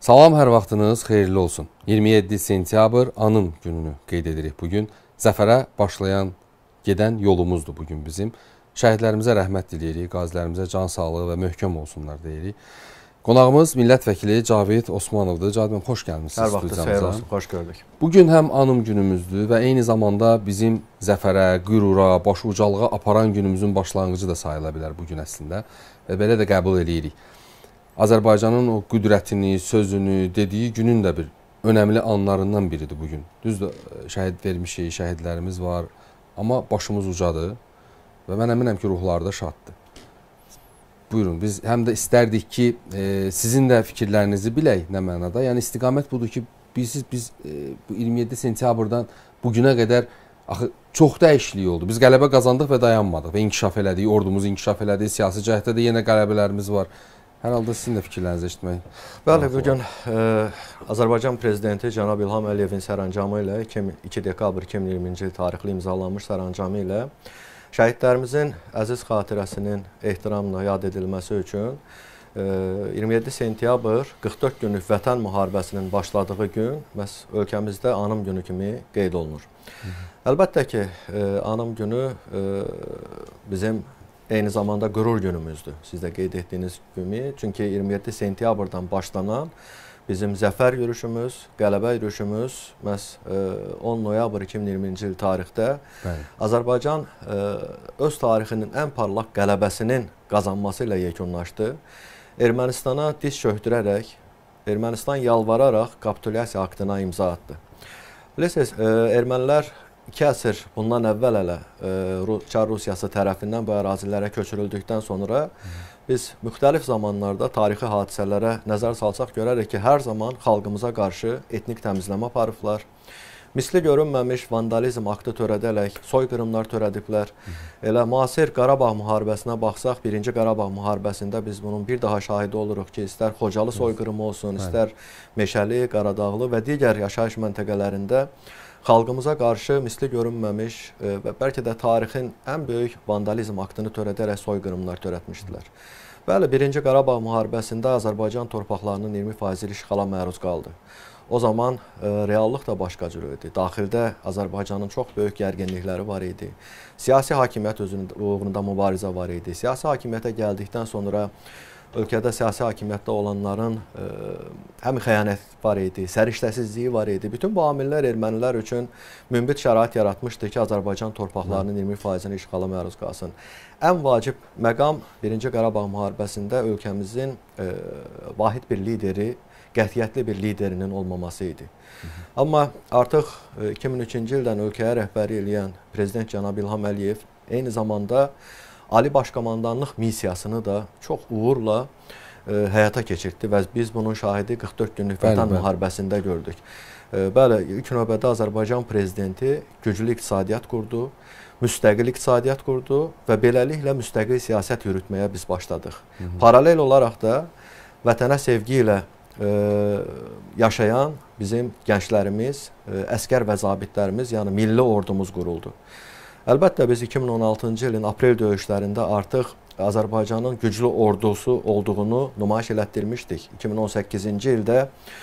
Salam, hər vaxtınız xeyirli olsun. 27 sentyabr anım gününü qeyd edirik bugün. Zəfərə başlayan, gedən yolumuzdur bugün bizim. Şəhidlərimizə rəhmət diləyirik, qazilərimizə can sağlığı və möhkəm olsunlar deyirik. Qonağımız millət vəkili Cavid Osmanovdur. Cavid, xoş gəlmişsiniz. Hər vaxtınız xeyir olsun, xoş gördük. Bugün həm anım günümüzdür və eyni zamanda bizim zəfərə, qürura, baş ucalığa aparan günümüzün başlanğıcı da sayıla bilər bugün əslində və belə də qəbul edirik. Azərbaycanın o qüdrətini, sözünü, dediyi günün də bir önəmli anlarından biridir bugün. Düzdür, şəhid vermişik, şəhidlərimiz var, amma başımız ucadır və mən əminəm ki, ruhları da şaddır. Buyurun, biz həm də istərdik ki, sizin də fikirlərinizi bilək nə mənada. Yəni, istiqamət budur ki, biz 27 sentyabrdan bugünə qədər çox dəyişiklik oldu. Biz qələbə qazandıq və dayanmadıq və inkişaf elədik, ordumuz inkişaf elədik, siyasi cəhətdə də yenə qələbələrimiz var. Hər halda sizin də fikirlərinizi eşitmək. Bəli, bugün Azərbaycan Prezidenti Cənab İlham Əliyevin sərəncamı ilə 2 dekabr 2020-ci il tarixli imzalanmış sərəncamı ilə şəhidlərimizin əziz xatirəsinin ehtiramla yad edilməsi üçün 27 sentyabr 44 günlük vətən müharibəsinin başladığı gün məhz ölkəmizdə anım günü kimi qeyd olunur. Əlbəttə ki, anım günü bizim eyni zamanda qürur günümüzdür. Siz də qeyd etdiyiniz kimi. Çünki 27 sentyabrdan başlanan bizim zəfər yürüşümüz, qələbə yürüşümüz məhz 10 noyabr 2020-ci il tarixdə Azərbaycan öz tarixinin ən parlaq qələbəsinin qazanması ilə yekunlaşdı. Ermənistana diz çöktürərək, Ermənistan yalvararaq kapitulyasiya aktına imza atdı. Bilirsiniz, ermənilər 2 əsr bundan əvvəl hələ Çar Rusiyası tərəfindən bu ərazilərə köçürüldükdən sonra biz müxtəlif zamanlarda tarixi hadisələrə nəzər salsaq görərək ki, hər zaman xalqımıza qarşı etnik təmizləmə aparıblar. Misli görünməmiş vandalizm aktı törədərək soyqırımlar törədiblər. Elə müasir Qarabağ müharibəsinə baxsaq, 1-ci Qarabağ müharibəsində biz bunun bir daha şahidi oluruq ki, istər Xocalı soyqırımı olsun, istər Meşəli, Qaradağlı və digər yaşayış məntəqələrində xalqımıza qarşı misli görünməmiş və bəlkə də tarixin ən böyük vandalizm aktını törədərək soyqırımlar törətmişdilər. Bəli, 1-ci Qarabağ müharibəsində Azərbaycan torpaqlarının 20% işğala məruz qaldı. O zaman reallıq da başqa cür idi. Daxildə Azərbaycanın çox böyük gərginlikləri var idi. Siyasi hakimiyyət uğrunda mübarizə var idi. Siyasi hakimiyyətə gəldikdən sonra ölkədə siyasi hakimiyyətdə olanların həm xəyanət var idi, səriştəsizliyi var idi. Bütün bu amillər ermənilər üçün münbit şərait yaratmışdı ki, Azərbaycan torpaqlarının 20%-ni işğala məruz qalsın. Ən vacib məqam 1-ci Qarabağ müharibəsində ölkəmizin vahid bir lideri, qətiyyətli bir liderinin olmaması idi. Amma artıq 2003-cü ildən ölkəyə rəhbəri eləyən Prezident Cənab İlham Əliyev eyni zamanda Ali Başkomandanlıq missiyasını da çox uğurla həyata keçirtdi və biz bunun şahidi 44 günlük vətən müharibəsində gördük. Bəli, ilk növbədə Azərbaycan Prezidenti güclü iqtisadiyyat qurdu, müstəqil iqtisadiyyat qurdu və beləliklə müstəqil siyasət yürütməyə biz başladıq. Paralel olaraq da vətənə sevgi ilə yaşayan bizim gənclərimiz, əskər və zabitlərimiz, yəni milli ordumuz quruldu. Əlbəttə, biz 2016-cı ilin aprel döyüşlərində artıq Azərbaycanın güclü ordusu olduğunu nümayiş elətdirmişdik. 2018-ci ildə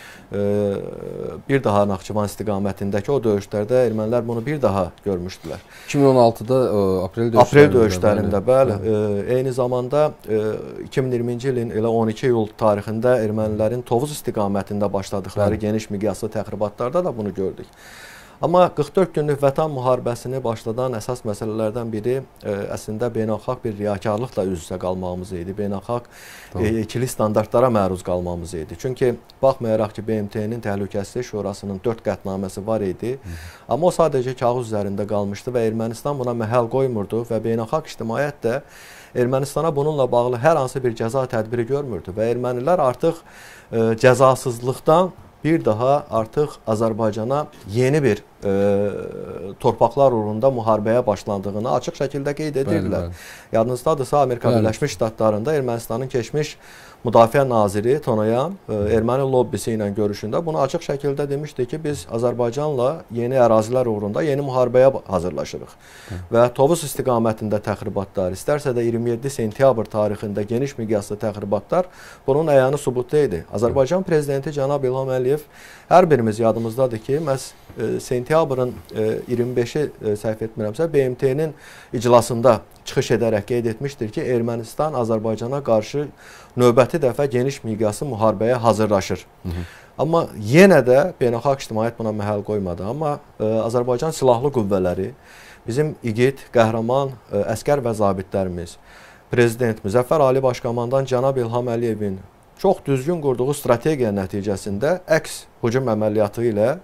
bir daha Naxçıvan istiqamətindəki o döyüşlərdə ermənilər bunu bir daha görmüşdülər. 2016-da aprel döyüşlərində, bəli. Eyni zamanda 2020-ci ilin elə 12 iyul tarixində ermənilərin Tovuz istiqamətində başladıqları geniş miqyaslı təxribatlarda da bunu gördük. Amma 44 günlük vətən müharibəsini başladan əsas məsələlərdən biri əslində beynəlxalq bir riyakarlıqla üz-üzə qalmağımız idi. Beynəlxalq ikili standartlara məruz qalmamız idi. Çünki baxmayaraq ki, BMT-nin Təhlükəsizlik Şurasının 4 qətnaməsi var idi. Amma o sadəcə kağız üzərində qalmışdı və Ermənistan buna məhəl qoymurdu və beynəlxalq ictimaiyyət də Ermənistana bununla bağlı hər hansı bir cəza tədbiri görmürdü və ermənilər artıq cəzasızlıqdan bir daha artıq Azərbaycana yeni bir torpaqlar uğrunda müharibəyə başlandığını açıq şəkildə qeyd edirdilər. Yadınızdadırsa, Amerika Birləşmiş Ştatlarında Ermənistanın keçmiş Müdafiə naziri Tonoyan erməni lobbisi ilə görüşündə bunu açıq şəkildə demişdi ki, biz Azərbaycanla yeni ərazilər uğrunda yeni müharibəyə hazırlaşırıq. Və Tovuz istiqamətində təxribatlar, istərsə də 27 sentyabr tarixində geniş miqyaslı təxribatlar bunun əyanı sübutda idi. Azərbaycan prezidenti cənab İlham Əliyev, hər birimiz yadımızdadır ki, məhz sentyabrın 25-i səhv etmirəmsə, BMT-nin iclasında çıxış edərək qeyd etmişdir ki, Ermənistan Azərbaycana qarşı növbəti dəfə geniş miqyaslı müharibəyə hazırlaşır. Amma yenə də beynəlxalq ictimaiyyət buna məhəl qoymadı. Amma Azərbaycan Silahlı Qüvvələri, bizim igid, qəhrəman əskər və zabitlərimiz, Prezident Müzəffər Ali Başkomandan cənab İlham Əliyevin çox düzgün qurduğu strategiya nəticəsində əks hücum əməliyyatı ilə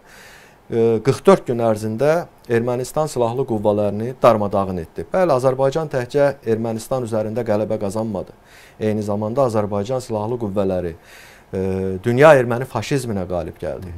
44 gün ərzində Ermənistan silahlı qüvvələrini darmadağın etdi. Bəli, Azərbaycan təkcə Ermənistan üzərində qələbə qazanmadı. Eyni zamanda Azərbaycan silahlı qüvvələri dünya erməni faşizminə qalib gəldi.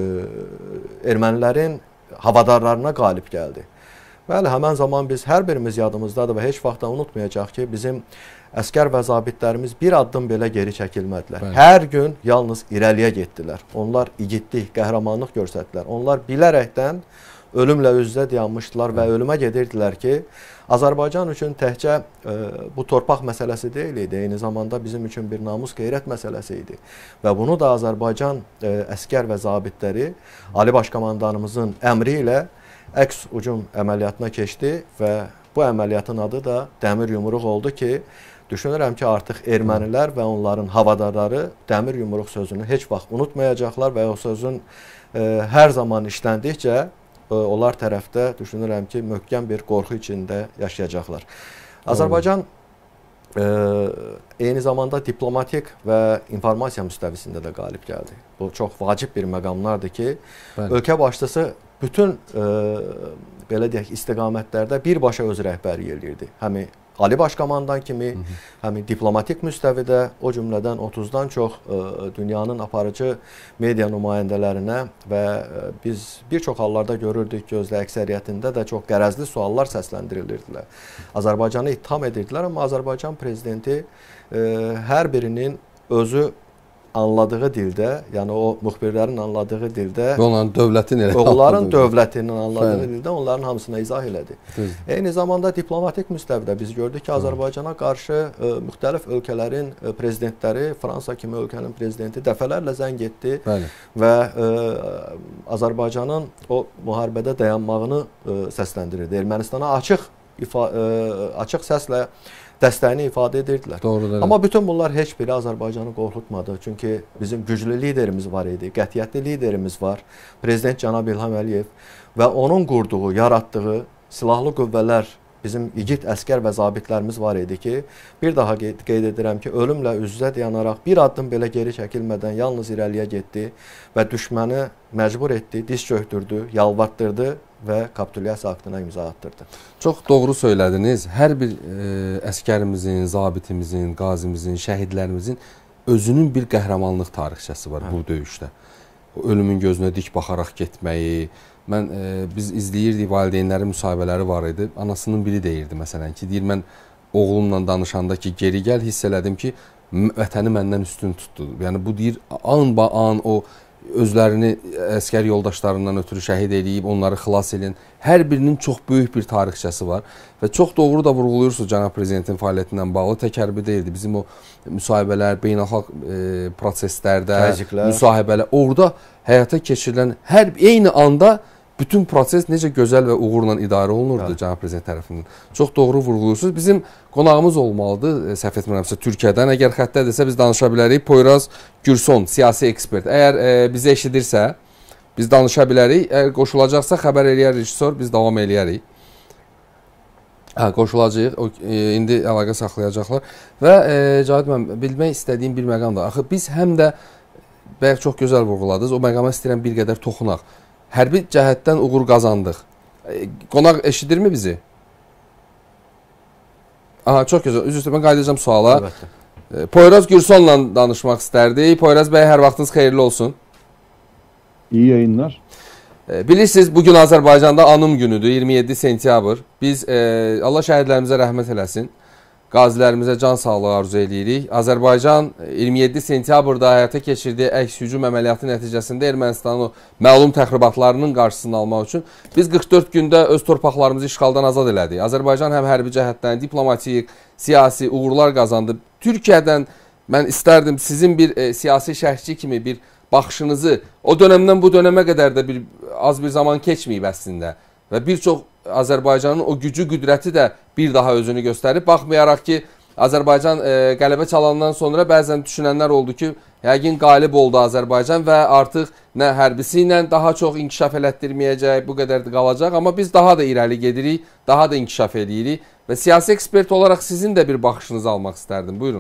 Ermənilərin havadarlarına qalib gəldi. Bəli, həmən zaman biz hər birimiz yadımızdadır və heç vaxtda unutmayacaq ki, bizim əskər və zabitlərimiz bir addım belə geri çəkilmədilər. Bəli. Hər gün yalnız irəliyə getdilər. Onlar igidlik, qəhrəmanlıq göstərdilər. Onlar bilərəkdən ölümlə üz-üzə dayanmışdılar və ölümə gedirdilər ki, Azərbaycan üçün təkcə bu torpaq məsələsi deyil idi, eyni zamanda bizim üçün bir namus, qeyrət məsələsi idi. Və bunu da Azərbaycan əskər və zabitləri Ali Başkomandanımızın əmri ilə əks hücum əməliyyatına keçdi və bu əməliyyatın adı da Dəmir Yumruq oldu ki, düşünürəm ki, artıq ermənilər və onların havadarları Dəmir Yumruq sözünü heç vaxt unutmayacaqlar və o sözün hər zaman işləndikcə onlar tərəfdə düşünürəm ki, möhkəm bir qorxu içində yaşayacaqlar. Azərbaycan eyni zamanda diplomatik və informasiya müstəvisində də qalib gəldi. Bu çox vacib bir məqamlardır ki, ölkə başçısı bütün belə deyək istiqamətlərdə birbaşa öz rəhbərlik edirdi. Həmi Ali Başkomandan kimi, həmin diplomatik müstəvidə, o cümlədən 30-dan çox dünyanın aparıcı media nümayəndələrinə və biz bir çox hallarda görürdük ki, özdə əksəriyyətində də çox qərəzli suallar səsləndirilirdilər. Azərbaycanı ittiham edirdilər, amma Azərbaycan prezidenti hər birinin özü anladığı dildə, yəni o müxbirlərin anladığı dildə və onların dövlətinin anladığı dildə onların hamısına izah elədi. Eyni zamanda diplomatik müstəvidə biz gördük ki, Azərbaycana qarşı müxtəlif ölkələrin prezidentləri, Fransa kimi ölkənin prezidenti dəfələrlə zəng etdi və Azərbaycanın o müharibədə dayanmağını səsləndirirdi. Ermənistana açıq səslə dəstəyini ifadə edirdilər. Doğrudur. Amma bütün bunlar heç biri Azərbaycanı qorxutmadı. Çünki bizim güclü liderimiz var idi, qətiyyətli liderimiz var. Prezident cənab İlham Əliyev və onun qurduğu, yaratdığı silahlı qüvvələr, bizim igid əskər və zabitlərimiz var idi ki, bir daha qeyd edirəm ki, ölümlə üz-üzə dayanaraq bir addım belə geri çəkilmədən yalnız irəliyə getdi və düşməni məcbur etdi, diz çöktürdü, yalvartdırdı və kapitulyasiya aktına imza attırdı. Çox doğru söylədiniz. Hər bir əskərimizin, zabitimizin, qazimizin, şəhidlərimizin özünün bir qəhrəmanlıq tarixçəsi var bu döyüşdə. Ölümün gözünə dik baxaraq getməyi. Biz izləyirdik, valideynlərin müsahibələri var idi. Anasının biri deyirdi məsələn ki, deyir, mən oğlumla danışanda ki, geri gəl, hiss elədim ki, vətəni məndən üstün tutdu. Yəni bu deyir, an o özlərini əskər yoldaşlarından ötürü şəhid eləyib, onları xilas edin. Hər birinin çox böyük bir tarixçəsi var və çox doğru da vurğuluyursunuz cənab prezidentin fəaliyyətindən bağlı. Tək hərbi deyildi. Bizim o müsahibələr, beynəlxalq proseslərdə, müsahibələr, orada həyata keçirilən eyni anda bütün proses necə gözəl və uğurla idarə olunurdu cənab prezident tərəfindən. Çox doğru vurğuluyursunuz. Bizim qonağımız olmalıdır, səhv etmirəmsə Türkiyədən. Əgər xəttədirsə biz danışa bilərik. Poyraz Gürson, siyasi ekspert. Əgər bizi eşidirsə, biz danışa bilərik. Əgər qoşulacaqsa xəbər eləyər rejissor, biz davam eləyərik. Qoşulacağıq. İndi əlaqə saxlayacaqlar. Və Cahid müəllim, bilmək istədiyim bir məqamdır. Axı biz həm də bəlkə çox gözəl vurğuladınız. O məqama istəyirəm bir qədər toxunaq. Hərbi cəhətdən uğur qazandıq. Qonaq eşidirmi bizi? Çox gözəl. Üzr istəyirəm, mən qayıdacağam suala. Poyraz Gürson'la danışmaq istərdik. Poyraz bəy, hər vaxtınız xeyirli olsun. İyi yayınlar. Bilirsiniz, bugün Azərbaycanda anım günüdür, 27 sentyabr. Biz Allah şəhidlərimizə rəhmət eləsin, qazilərimizə can sağlığı arzu edirik. Azərbaycan 27 sentyabrda həyata keçirdiyi əks hücum əməliyyatı nəticəsində Ermənistanın məlum təxribatlarının qarşısını almaq üçün biz 44 gündə öz torpaqlarımızı işğaldan azad elədik. Azərbaycan həm hərbi cəhətdən, diplomatik, siyasi uğurlar qazandı. Türkiyədən mən istərdim sizin bir siyasi şərhçi kimi bir baxışınızı, o dönəmdən bu dönəmə qədər də az bir zaman keçməyib əslində və bir çox Azərbaycanın o gücü, qüdrəti də bir daha özünü göstərib. Baxmayaraq ki, Azərbaycan qələbə çalandan sonra bəzən düşünənlər oldu ki, yəqin qalib oldu Azərbaycan və artıq nə hərbisi ilə daha çox inkişaf elətdirməyəcək, bu qədər də qalacaq. Amma biz daha da irəli gedirik, daha da inkişaf edirik və siyasi ekspert olaraq sizin də bir baxışınızı almaq istərdim. Buyurun.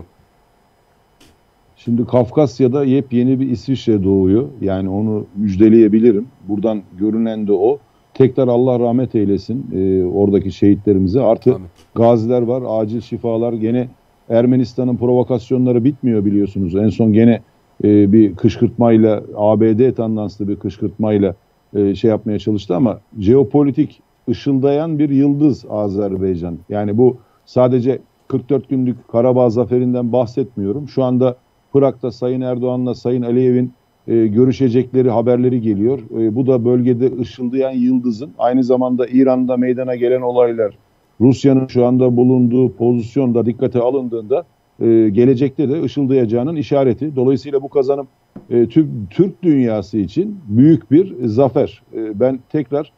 Şimdi Kafkasya'da yepyeni bir İsviçre doğuyor. Yani onu müjdeleyebilirim. Buradan görünen de o. Tekrar Allah rahmet eylesin oradaki şehitlerimize. Artı Amin. Gaziler var, acil şifalar. Gene Ermenistan'ın provokasyonları bitmiyor biliyorsunuz. En son gene bir kışkırtmayla, ABD tandanslı bir kışkırtmayla şey yapmaya çalıştı ama jeopolitik ışıldayan bir yıldız Azerbaycan. Yani bu sadece 44 günlük Karabağ zaferinden bahsetmiyorum. Şu anda Prag'da Sayın Erdoğan'la Sayın Aliyev'in görüşecekleri haberleri geliyor. Bu da bölgede ışıldayan yıldızın, aynı zamanda İran'da meydana gelen olaylar, Rusya'nın şu anda bulunduğu pozisyonda dikkate alındığında gelecekte de ışıldayacağının işareti. Dolayısıyla bu kazanım Türk dünyası için büyük bir zafer. Ben tekrar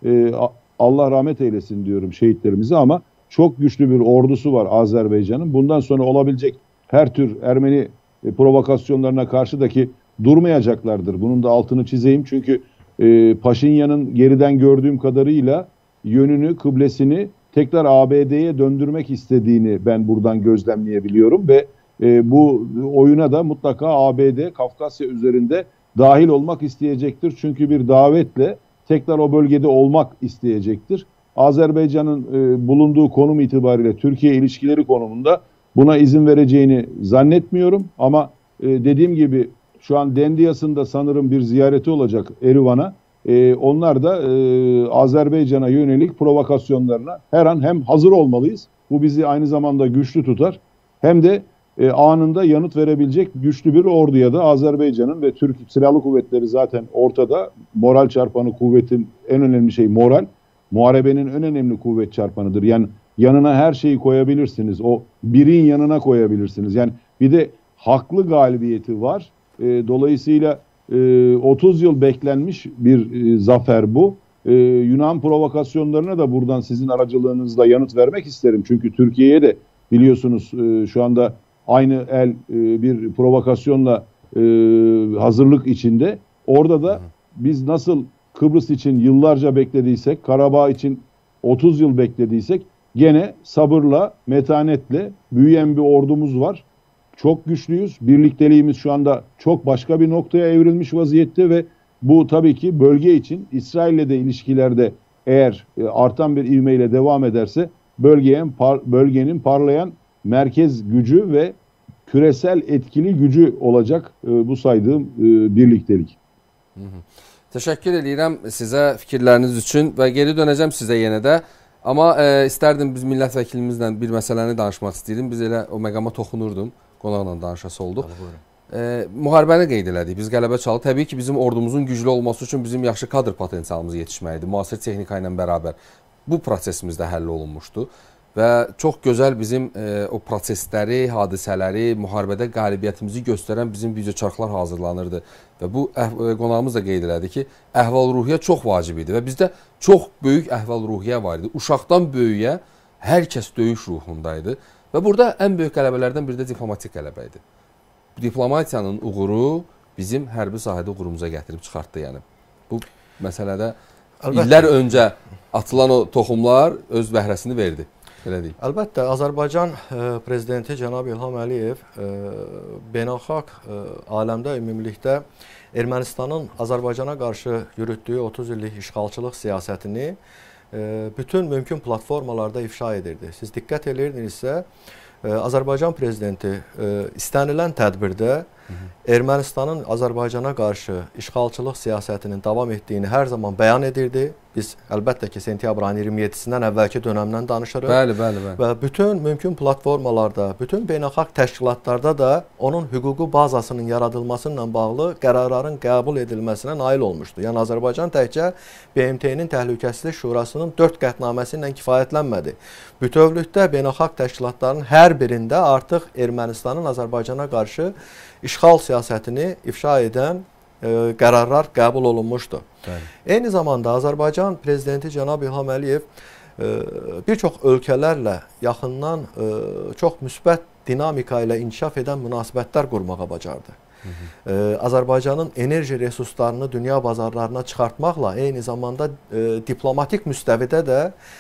Allah rahmet eylesin diyorum şehitlerimize ama çok güçlü bir ordusu var Azerbaycan'ın. Bundan sonra olabilecek her tür Ermeni provokasyonlarına karşıdaki durmayacaklardır. Bunun da altını çizeyim çünkü Paşinyan'ın geriden gördüğüm kadarıyla yönünü, kıblesini tekrar ABD'ye döndürmek istediğini ben buradan gözlemleyebiliyorum ve bu oyuna da mutlaka ABD Kafkasya üzerinde dahil olmak isteyecektir. Çünkü bir davetle tekrar o bölgede olmak isteyecektir. Azerbaycan'ın bulunduğu konum itibariyle Türkiye ilişkileri konumunda buna izin vereceğini zannetmiyorum ama dediğim gibi şu an Dendiyas'ın sanırım bir ziyareti olacak Erivan'a. Onlar da Azerbaycan'a yönelik provokasyonlarına her an hem hazır olmalıyız. Bu bizi aynı zamanda güçlü tutar. Hem de anında yanıt verebilecek güçlü bir orduya da Azerbaycan'ın ve Türk Silahlı Kuvvetleri zaten ortada. Moral çarpanı kuvvetin en önemli şey moral. Muharebenin en önemli kuvvet çarpanıdır. Yani yanına her şeyi koyabilirsiniz. O birin yanına koyabilirsiniz. Yani bir de haklı galibiyeti var. Dolayısıyla 30 yıl beklenmiş bir zafer bu. Yunan provokasyonlarına da buradan sizin aracılığınızla yanıt vermek isterim. Çünkü Türkiye'ye de biliyorsunuz şu anda aynı el bir provokasyonla hazırlık içinde. Orada da biz nasıl Kıbrıs için yıllarca beklediysek, Karabağ için 30 yıl beklediysek gene sabırla, metanetle büyüyen bir ordumuz var. Çok güçlüyüz. Birlikteliğimiz şu anda çok başka bir noktaya evrilmiş vaziyette ve bu tabii ki bölge için İsrail'le de ilişkilerde eğer artan bir ivmeyle devam ederse bölgenin parlayan merkez gücü ve küresel etkili gücü olacak bu saydığım birliktelik. Təşəkkür edirəm sizə fikirləriniz üçün və geri dönəcəm sizə yenə də. Amma istərdim biz millət vəkilimizlə bir məsələni danışmaq istəyirdim. Biz elə o məqama toxunurdum. Qonaqla danışası olduq. Müharibəni qeyd elədik. Biz qələbə çaldı. Təbii ki, bizim ordumuzun güclü olması üçün bizim yaxşı kadr potensialımız yetişməlidir. Müasir texnika ilə bərabər. Bu prosesimiz də həll olunmuşdu. Və çox gözəl bizim o prosesləri, hadisələri, müharibədə qalibiyyətimizi göstərən bizim videoçarxlar hazırlanırdı. Və bu qonağımız da qeyd elədi ki, əhval-ruhiyyə çox vacib idi və bizdə çox böyük əhval-ruhiyyə var idi. Uşaqdan böyüyə hər kəs döyüş ruhundaydı və burada ən böyük qələbələrdən biri də diplomatik qələbə idi. Diplomatiyanın uğuru bizim hərbi sahədə uğurumuza gətirib çıxartdı. Yəni bu məsələdə illər öncə atılan o toxumlar öz bəhrəsini verdi. Əlbəttə, Azərbaycan prezidenti cənab İlham Əliyev beynəlxalq aləmdə ümumilikdə Ermənistanın Azərbaycana qarşı yürütdüyü 30 illik işğalçılıq siyasətini bütün mümkün platformalarda ifşa edirdi. Siz diqqət edirdinizsə, Azərbaycan prezidenti istənilən tədbirdə Ermənistanın Azərbaycana qarşı işğalçılıq siyasətinin davam etdiyini hər zaman bəyan edirdi. Biz əlbəttə ki, sentyabr ayının 27-sindən əvvəlki dönəmdən danışırıq. Bəli. Və bütün mümkün platformalarda, bütün beynəlxalq təşkilatlarda da onun hüquqi bazasının yaradılması ilə bağlı qərarların qəbul edilməsinə nail olmuşdu. Yəni Azərbaycan təkcə BMT-nin Təhlükəsizlik Şurasının 4 qətnaməsi ilə kifayətlənmədi. Bütövlükdə beynəlxalq təşkilatların hər birində artıq Ermənistanın Azərbaycana qarşı işğal siyasətini ifşa edən qərarlar qəbul olunmuşdu. Bəli. Eyni zamanda Azərbaycan Prezidenti Cənab İlham Əliyev bir çox ölkələrlə yaxından çox müsbət dinamika ilə inkişaf edən münasibətlər qurmağa bacardı. Azərbaycanın enerji resurslarını dünya bazarlarına çıxartmaqla eyni zamanda diplomatik müstəvidə də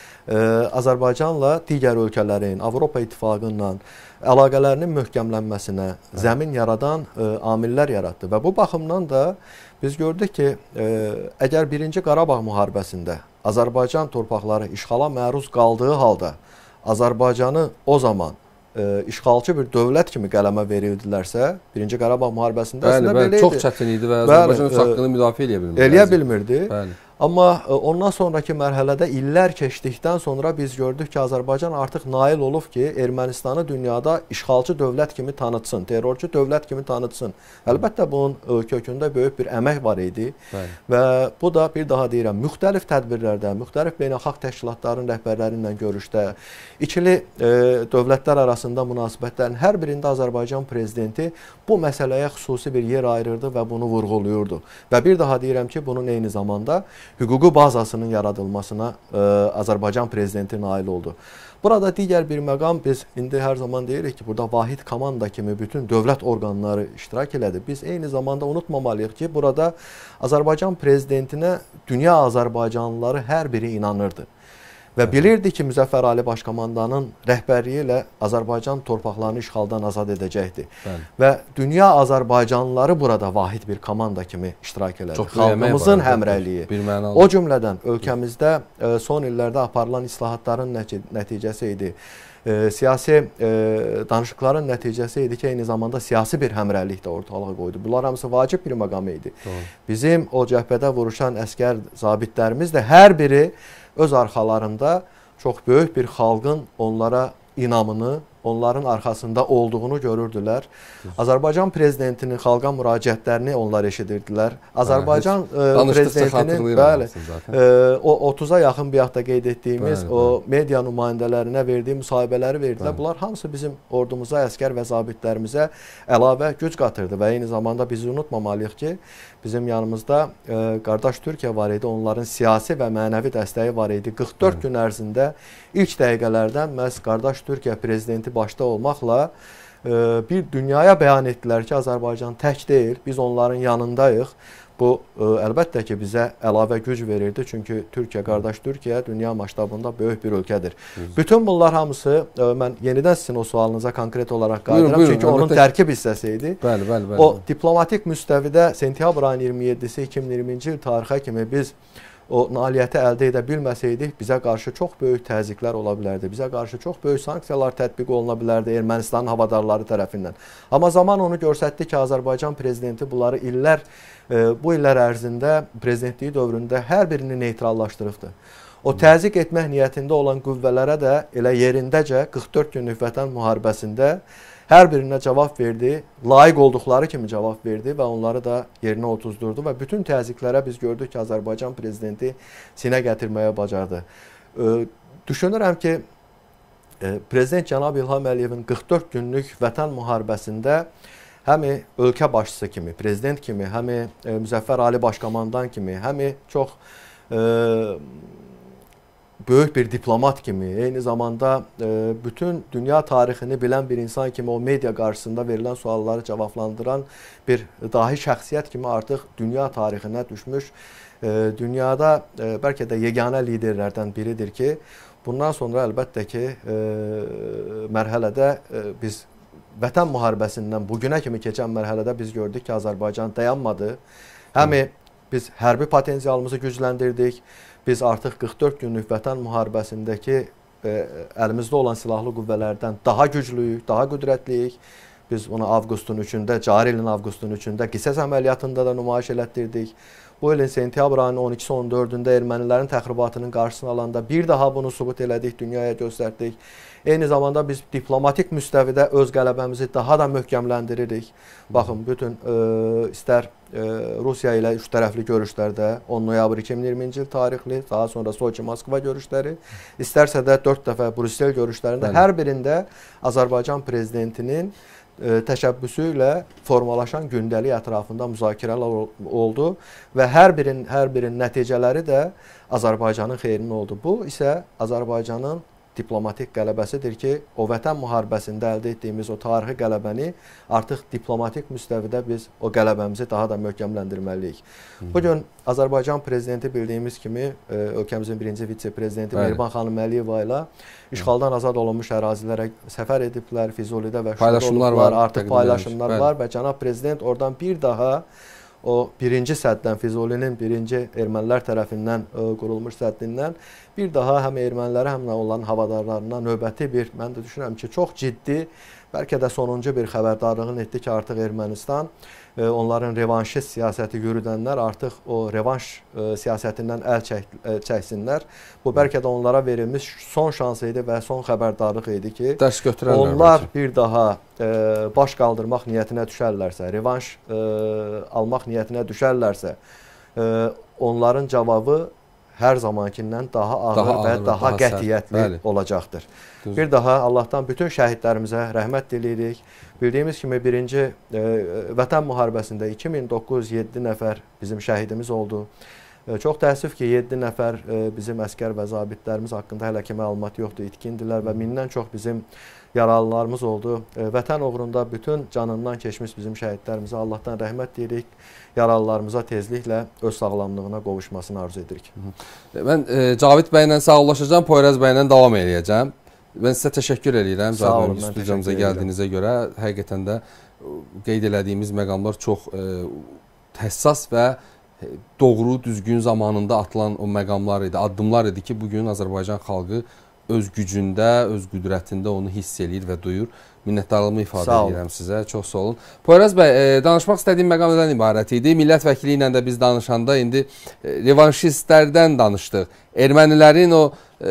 Azərbaycanla digər ölkələrin, Avropa İttifaqından əlaqələrinin möhkəmlənməsinə zəmin yaradan amillər yaratdı. Və bu baxımdan da biz gördük ki, əgər 1-ci Qarabağ müharibəsində Azərbaycan torpaqları işğala məruz qaldığı halda Azərbaycanı o zaman işğalçı bir dövlət kimi qələmə verildilərsə, 1-ci Qarabağ müharibəsində əslində belə idi. Çox çətin idi və Azərbaycan öz haqqını müdafiə eləyə bilmirdi. Bəli. Amma ondan sonraki mərhələdə illər keçdikdən sonra biz gördük ki, Azərbaycan artıq nail olub ki, Ermənistanı dünyada işğalçı dövlət kimi tanıtsın, terrorçu dövlət kimi tanıtsın. Əlbəttə bunun kökündə böyük bir əmək var idi. Bəli. Və bu da bir daha deyirəm, müxtəlif tədbirlərdə, müxtəlif beynəlxalq təşkilatların rəhbərləri ilə görüşdə, ikili dövlətlər arasında münasibətlərin hər birində Azərbaycan prezidenti bu məsələyə xüsusi bir yer ayırırdı və bunu vurğuluyurdu. Və bir daha deyirəm ki, bunun eyni zamanda hüquqi bazasının yaradılmasına Azərbaycan prezidenti nail oldu. Burada digər bir məqam, biz indi hər zaman deyirik ki, burada vahid komanda kimi bütün dövlət orqanları iştirak elədi. Biz eyni zamanda unutmamalıyıq ki, burada Azərbaycan prezidentinə dünya Azərbaycanlıları hər biri inanırdı. Və bilirdi ki, Müzəffər Ali Başkomandanın rəhbərliyi ilə Azərbaycan torpaqlarını işğaldan azad edəcəkdir. Bəli. Və dünya Azərbaycanlıları burada vahid bir komanda kimi iştirak elədi. Xalqımızın həmrəyliyi. O cümlədən ölkəmizdə son illərdə aparılan islahatların nəticəsi idi. Siyasi danışıqların nəticəsi idi ki, eyni zamanda siyasi bir həmrəylik də ortalığa qoydu. Bunlar hamısı vacib bir məqam idi. Bizim o cəhbədə vuruşan əskər zabitlərimiz də hər biri öz arxalarında çox böyük bir xalqın onlara inamını, onların arxasında olduğunu görürdülər. Azərbaycan prezidentinin xalqa müraciətlərini onlar eşidirdilər. Azərbaycan prezidentinin o 30-a yaxın bir yaxda qeyd etdiyimiz o media nümayəndələrinə verdiyi müsahibələri verdilər. Bunlar hamısı bizim ordumuza, əskər və zabitlərimizə əlavə güc qatırdı və eyni zamanda bizi unutmamalıyıq ki, bizim yanımızda qardaş Türkiyə var idi, onların siyasi və mənəvi dəstəyi var idi. 44 gün ərzində ilk dəqiqələrdən məhz qardaş Türkiyə prezidenti başda olmaqla bir dünyaya bəyan etdilər ki, Azərbaycan tək deyil, biz onların yanındayıq. Bu əlbəttə ki, bizə əlavə güc verirdi, çünki Türkiyə, qardaş Türkiyə dünya maştabında böyük bir ölkədir. Bütün bunlar hamısı, mən yenidən sizin o sualınıza konkret olaraq qayıdıram, çünki onun tərkib hissəsi idi. O diplomatik müstəvidə sentyabr ayının 27-si 2020-ci il tarixə kimi biz o nailiyyəti əldə edə bilməsəydik, bizə qarşı çox böyük təzyiqlər ola bilərdi. Bizə qarşı çox böyük sanksiyalar tətbiq oluna bilərdi Ermənistanın havadarları tərəfindən. Amma zaman onu göstərdi ki, Azərbaycan prezidenti bunları bu illər ərzində, prezidentliyi dövründə hər birini neytrallaşdırıbdır. O təzyiq etmək niyyətində olan qüvvələrə də elə yerindəcə 44 günlük vətən müharibəsində hər birinə cavab verdi, layiq olduqları kimi cavab verdi və onları da yerinə otuzdurdu və bütün təzyiqlərə biz gördük ki, Azərbaycan prezidenti sinə gətirməyə bacardı. Düşünürəm ki, Prezident Cənab İlham Əliyevin 44 günlük vətən müharibəsində həmi ölkə başçısı kimi, prezident kimi, həmi Müzəffər Ali Başkomandan kimi, həmi çox böyük bir diplomat kimi, eyni zamanda bütün dünya tarixini bilən bir insan kimi o media qarşısında verilən sualları cavablandıran bir dahi şəxsiyyət kimi artıq dünya tarixinə düşmüş, dünyada bəlkə də yeganə liderlərdən biridir ki, bundan sonra əlbəttə ki, mərhələdə biz vətən müharibəsindən bugünə kimi keçən mərhələdə biz gördük ki, Azərbaycan dayanmadı. Həmi biz hərbi potensialımızı gücləndirdik. Biz artıq 44 günlük vətən müharibəsindəki əlimizdə olan silahlı qüvvələrdən daha güclüyük, daha qüdrətliyik Biz onu avqustun 3-də, cari ilin avqustun 3-də qisas əməliyyatında da nümayiş elətdirdik. Bu ilin sentyabr ayının 12-si 14-də ermənilərin təxribatının qarşısını alanda bir daha bunu sübut elədik, dünyaya göstərdik. Eyni zamanda biz diplomatik müstəvidə öz qələbəmizi daha da möhkəmləndiririk. Baxın, bütün istər Rusiya ilə üç tərəfli görüşlərdə 10 noyabr 2020-ci il tarixli, daha sonra Soçi-Moskva görüşləri, istərsə də 4 dəfə Brüssel görüşlərində hər birində Azərbaycan prezidentinin təşəbbüsü ilə formalaşan gündəlik ətrafında müzakirələr oldu və hər birinin nəticələri də Azərbaycanın xeyrinə oldu. Bu isə Azərbaycanın diplomatik qələbəsidir ki, o vətən müharibəsində əldə etdiyimiz o tarixi qələbəni artıq diplomatik müstəvidə biz o qələbəmizi daha da möhkəmləndirməliyik. Bugün Azərbaycan prezidenti bildiyimiz kimi ölkəmizin birinci vitse-prezidenti Mehriban xanım Əliyeva ilə işğaldan azad olunmuş ərazilərə səfər ediblər, Füzulidə və paylaşımlar var, artıq paylaşımlar var və cənab prezident oradan bir daha o birinci səddən, Füzulinin birinci ermənilər tərəfindən qurulmuş səddindən bir daha həm ermənilərə, həm də onların havadarlarına növbəti bir, mən də düşünürəm ki, çox ciddi, bəlkə də sonuncu bir xəbərdarlığını etdi ki, artıq Ermənistan onların revanşist siyasəti yürüdənlər artıq o revanş siyasətindən əl çəksinlər. Bu bəlkə də onlara verilmiş son şans idi və son xəbərdarlıq idi ki, onlar bir daha baş qaldırmaq niyyətinə düşərlərsə, revanş almaq niyyətinə düşərlərsə, onların cavabı hər zamankindən daha ağır və daha qətiyyətli olacaqdır. Bir daha Allahdan bütün şəhidlərimizə rəhmət diləyirik. Bildiyimiz kimi birinci vətən müharibəsində 2907 nəfər bizim şəhidimiz oldu. Çox təəssüf ki, 7 nəfər bizim əskər və zabitlərimiz haqqında hələ ki məlumat yoxdur, itkindilər və 1000-dən çox bizim yaralılarımız oldu. Vətən uğrunda bütün canından keçmiş bizim şəhidlərimizə Allahdan rəhmət deyirik. Yaralılarımıza tezliklə öz sağlamlığına qovuşmasını arzu edirik. Mən Cavid bəylə sağollaşacağım, Poyraz bəylə davam edəcəm. Mən sizə təşəkkür edirəm. Sağ olun, mən stüdiyamıza gəldiyinizə görə. Həqiqətən də qeyd elədiyimiz məqamlar çox həssas və doğru, düzgün zamanında atılan o məqamlar idi, addımlar idi ki, bugün Azərbaycan xalqı öz gücündə, öz qüdrətində onu hiss eləyir və duyur. Minnətdarlığımı ifadə edirəm sizə. Çox sağ olun. Poyraz bəy, danışmaq istədiyim məqam nədən ibarət idi? Millət vəkili ilə də biz danışanda indi revanşistlərdən danışdıq. Ermənilərin o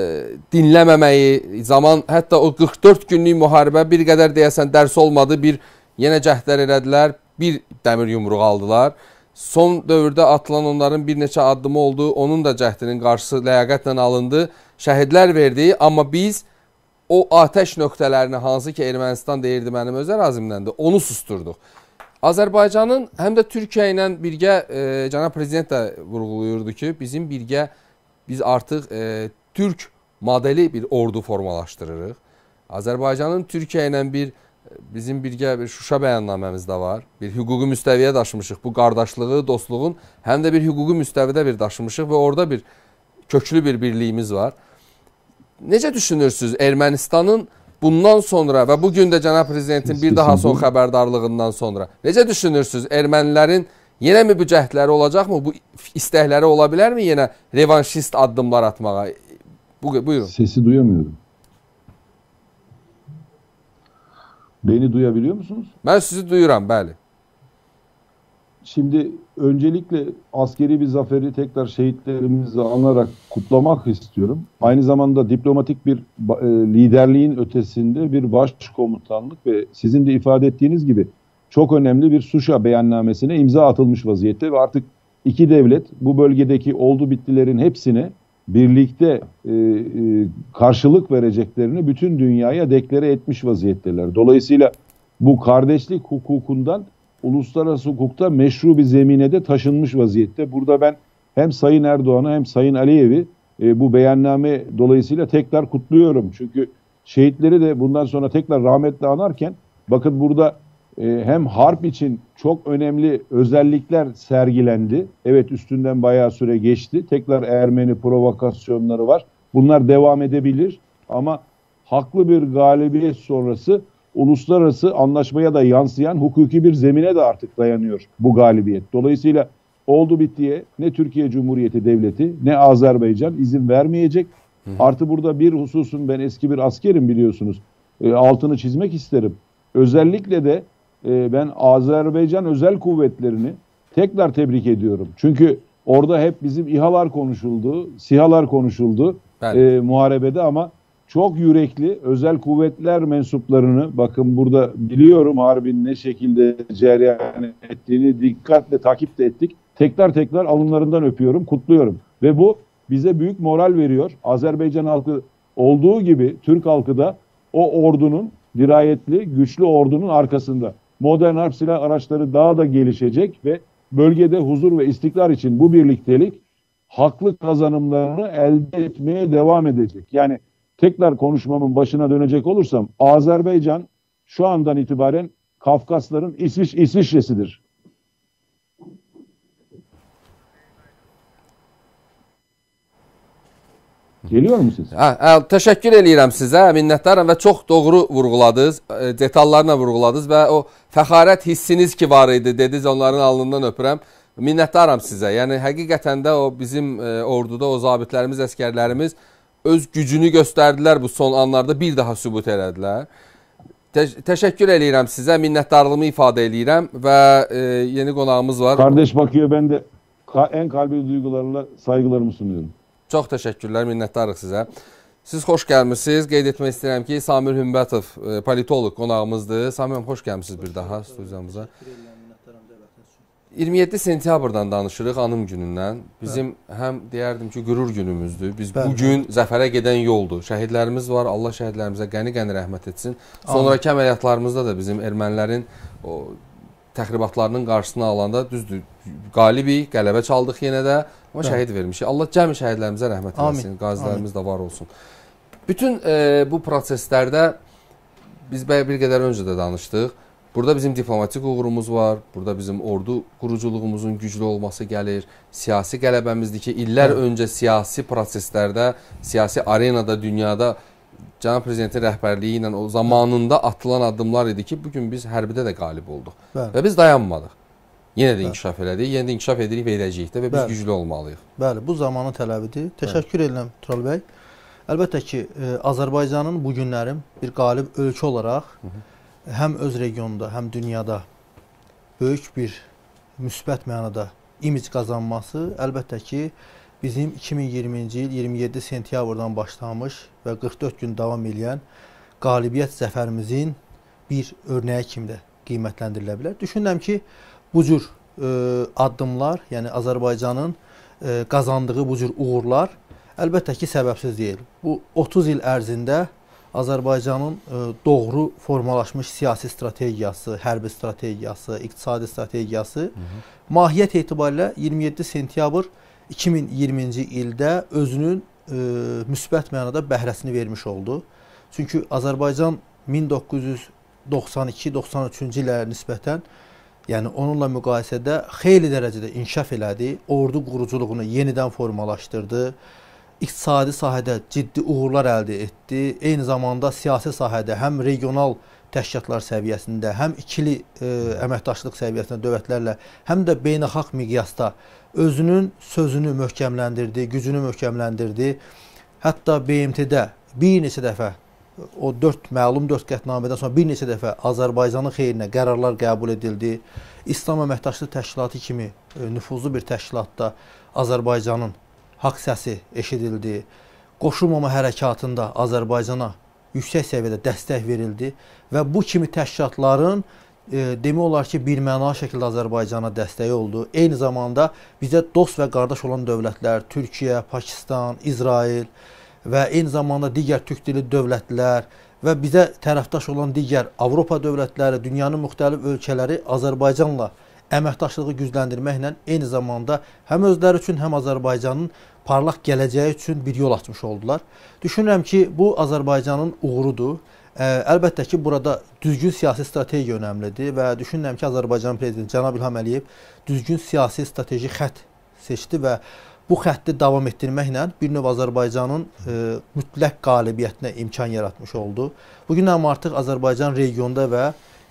dinləməməyi, zaman, hətta o 44 günlük müharibə bir qədər deyəsən dərs olmadı. Yenə cəhdlər elədilər, bir dəmir yumruq aldılar. Son dövrdə atılan onların bir neçə addımı oldu. Onun da cəhdinin qarşısı ləyaqətlə alındı. Şəhidlər verdi, amma biz o atəş nöqtələrini hansı ki Ermənistan deyirdi mənim öz ərazimdəndir, onu susturduq. Azərbaycanın həm də Türkiyə ilə birgə cənab prezident də vurğulayırdı ki, biz artıq Türk modeli bir ordu formalaşdırırıq. Azərbaycanın Türkiyə ilə bizim birgə bir Şuşa bəyannaməmiz də var. Bir hüquqi müstəviyə daşımışıq. Bu qardaşlığı, dostluğun həm də bir hüquqi müstəvidə bir daşımışıq və orada bir köklü bir birliyimiz var. Necə düşünürsünüz Ermənistanın bundan sonra və bugün də cənab prezidentin bir daha son xəbərdarlığından sonra necə düşünürsünüz ermənilərin yenə mi bu cəhdləri olacaqmı? Bu istəkləri ola bilərmi yenə revanşist addımlar atmağa? Buyurun. Sesi duyamıyorum. Beni duyabiliyor musunuz? Ben sizi duyuram, bəli. Şimdi öncelikle askeri bir zaferi tekrar şehitlerimizi anarak kutlamak istiyorum. Aynı zamanda diplomatik bir liderliğin ötesinde bir başkomutanlık ve sizin de ifade ettiğiniz gibi çok önemli bir Şuşa beyannamesine imza atılmış vaziyette ve artık iki devlet bu bölgedeki oldu bittilerin hepsine birlikte karşılık vereceklerini bütün dünyaya deklare etmiş vaziyetteler. Dolayısıyla bu kardeşlik hukukundan uluslararası hukukta meşru bir zemine de taşınmış vaziyette. Burada ben hem Sayın Erdoğan'ı hem Sayın Aliyev'i bu beyanname dolayısıyla tekrar kutluyorum. Çünkü şehitleri de bundan sonra tekrar rahmetle anarken bakın burada hem harp için çok önemli özellikler sergilendi. Evet, üstünden bayağı süre geçti. Tekrar Ermeni provokasyonları var. Bunlar devam edebilir ama haklı bir galibiyet sonrası uluslararası anlaşmaya da yansıyan hukuki bir zemine de artık dayanıyor bu galibiyet. Dolayısıyla oldu bittiye ne Türkiye Cumhuriyeti Devleti ne Azerbaycan izin vermeyecek. Artı burada bir hususun, ben eski bir askerim biliyorsunuz, altını çizmek isterim. özellikle de ben Azerbaycan Özel Kuvvetlerini tekrar tebrik ediyorum. Çünkü orada hep bizim İHA'lar konuşuldu, SİHA'lar konuşuldu muharebede ama çok yürekli özel kuvvetler mensuplarını, bakın burada biliyorum harbin ne şekilde cereyan ettiğini dikkatle takip de ettik. Tekrar alınlarından öpüyorum, kutluyorum. Ve bu bize büyük moral veriyor. Azerbaycan halkı olduğu gibi Türk halkı da o ordunun, dirayetli, güçlü ordunun arkasında. Modern harp silah araçları daha da gelişecek ve bölgede huzur ve istikrar için bu birliktelik haklı kazanımlarını elde etmeye devam edecek. Yani tekrar konuşmamın başına dönecek olursam Azerbaycan şu andan itibaren Kafkasların İsviçre'sidir. Geliyor mu siz? Təşəkkür eləyirəm sizə, minnətdaram və çox doğru vurğuladınız, detallarla vurğuladınız və o fəxarət hissiniz ki var idi, dediniz, onların alnından öpürəm. Minnətdaram sizə. Yəni həqiqətən də o bizim orduda o zabitlərimiz, əskərlərimiz öz gücünü göstərdilər bu son anlarda, bir daha sübut elədilər. Təşəkkür eləyirəm sizə, minnətdarlığımı ifadə eləyirəm və yeni qonağımız var. Kardeş bakıyor, ben de en kalbi duygularla saygılarımı sunuyorum. Çox təşəkkürlər, minnətdarıq sizə. Siz xoş gəlmişsiniz. Qeyd etmək istəyirəm ki, Samir Hümbətov politoloq qonağımızdır. Samir, xoş gəlmişsiniz bir daha studiyamıza. 27 sentyabrdan danışırıq, anım günündən. Bizim həm deyərdim ki, qürur günümüzdür. Biz bugün zəfərə gedən yoldur. Şəhidlərimiz var, Allah şəhidlərimizə qəni-qəni rəhmət etsin. Sonraki əməliyyatlarımızda da bizim ermənilərin o təxribatlarının qarşısını alanda düzdür, qalibik, qələbə çaldıq yenə də, amma şəhid vermişik. Allah cəmi şəhidlərimizə rəhmət eləsin, qazilərimiz də var olsun. Bütün bu proseslərdə biz bir qədər öncə də danışdıq. Burada bizim diplomatik uğurumuz var, burada bizim ordu quruculuğumuzun güclü olması gəlir, siyasi qələbəmizdir ki, illər öncə siyasi proseslərdə, siyasi arenada, dünyada Cənab Prezidentin rəhbərliyi ilə o zamanında atılan addımlar idi ki, bugün biz hərbidə də qalib olduq. Və biz dayanmadıq. Yenə də inkişaf elədik, yenə də inkişaf edirik və edəcəyik də və biz güclü olmalıyıq. Bəli, bu zamanın tələbidir. Təşəkkür edirəm Tural bəy. Əlbəttə ki, Azərbaycanın bu günlərim bir qalib ölkə olaraq həm öz regionunda, həm dünyada böyük bir müsbət mənada imic qazanması əlbəttə ki, bizim 2020-ci il 27 sentyabrdan başlamış və 44 gün davam edən qalibiyyət zəfərimizin bir örnəyi kimi də qiymətləndirilə bilər. Düşünürəm ki, bu cür addımlar, yəni Azərbaycanın qazandığı bu cür uğurlar əlbəttə ki, səbəbsiz deyil. Bu 30 il ərzində Azərbaycanın doğru formalaşmış siyasi strategiyası, hərbi strategiyası, iqtisadi strategiyası mahiyyət etibarilə 27 sentyabr 2020-ci ildə özünün müsbət mənada bəhrəsini vermiş oldu. Çünki Azərbaycan 1992-93-cü illərə nisbətən, yəni onunla müqayisədə xeyli dərəcədə inkişaf elədi, ordu quruculuğunu yenidən formalaşdırdı, iqtisadi sahədə ciddi uğurlar əldə etdi, eyni zamanda siyasi sahədə həm regional təşkilatlar səviyyəsində, həm ikili əməkdaşlıq səviyyəsində dövlətlərlə, həm də beynəlxalq miqyasda özünün sözünü möhkəmləndirdi, gücünü möhkəmləndirdi. Hətta BMT-də bir neçə dəfə, o məlum 4 qətnamədən sonra bir neçə dəfə Azərbaycanın xeyrinə qərarlar qəbul edildi. İslam Əməkdaşlıq Təşkilatı kimi nüfuzlu bir təşkilatda Azərbaycanın haqq səsi eşidildi. Qoşulmama hərəkatında Azərbaycana yüksək səviyyədə dəstək verildi və bu kimi təşkilatların demək olar ki, birmənalı şəkildə Azərbaycana dəstəyi oldu. Eyni zamanda bizə dost və qardaş olan dövlətlər, Türkiyə, Pakistan, İsrail və eyni zamanda digər türk dilli dövlətlər və bizə tərəfdaş olan digər Avropa dövlətləri, dünyanın müxtəlif ölkələri Azərbaycanla əməkdaşlığı gücləndirməklə eyni zamanda həm özləri üçün, həm Azərbaycanın parlaq gələcəyi üçün bir yol açmış oldular. Düşünürəm ki, bu Azərbaycanın uğurudur. Əlbəttə ki, burada düzgün siyasi strategiya önəmlidir və düşünürəm ki, Azərbaycan prezidenti Cənab İlham Əliyev düzgün siyasi strateji xətt seçdi və bu xətti davam etdirməklə bir növ Azərbaycanın mütləq qalibiyyətinə imkan yaratmış oldu. Bugün artıq Azərbaycan regionda və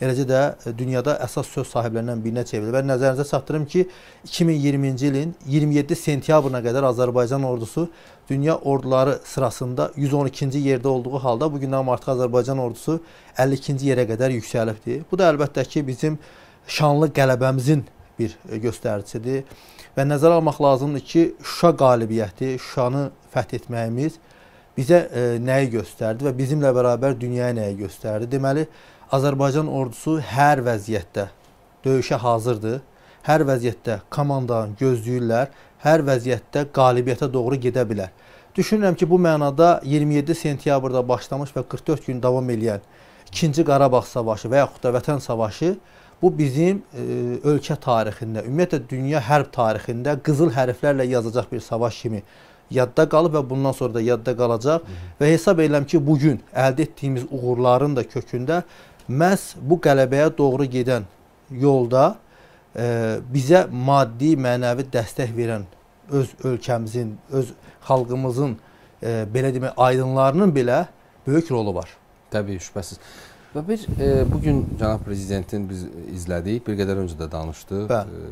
eləcə də dünyada əsas söz sahiblərindən birinə çevrilir. Və nəzərinizə çatdırım ki, 2020-ci ilin 27 sentyabrına qədər Azərbaycan ordusu dünya orduları sırasında 112-ci yerdə olduğu halda bugündən artıq Azərbaycan ordusu 52-ci yerə qədər yüksəlibdir. Bu da əlbəttə ki, bizim şanlı qələbəmizin bir göstəricisidir. Və nəzərə almaq lazımdır ki, Şuşa qalibiyyəti, Şuşanı fəth etməyimiz bizə nəyi göstərdi və bizimlə bərabər dünyaya nəyi göstərdi? Deməli, Azərbaycan ordusu hər vəziyyətdə döyüşə hazırdır. Hər vəziyyətdə komandanı gözləyirlər. Hər vəziyyətdə qalibiyyətə doğru gedə bilər. Düşünürəm ki, bu mənada 27 sentyabrda başlamış və 44 gün davam edən 2-ci Qarabağ savaşı və yaxud da Vətən savaşı bu bizim ölkə tarixində, ümumiyyətlə dünya hərb tarixində qızıl hərflərlə yazacaq bir savaş kimi yadda qalıb və bundan sonra da yadda qalacaq. Və hesab edirəm ki, bugün əldə etdiyimiz uğurların da kökündə məhz bu qələbəyə doğru gedən yolda bizə maddi, mənəvi dəstək verən öz ölkəmizin, öz xalqımızın belə demək, aydınlarının belə böyük rolu var. Təbii, şübhəsiz. Və bugün Cənab Prezidentin biz izlədik, bir qədər öncə də danışdıq.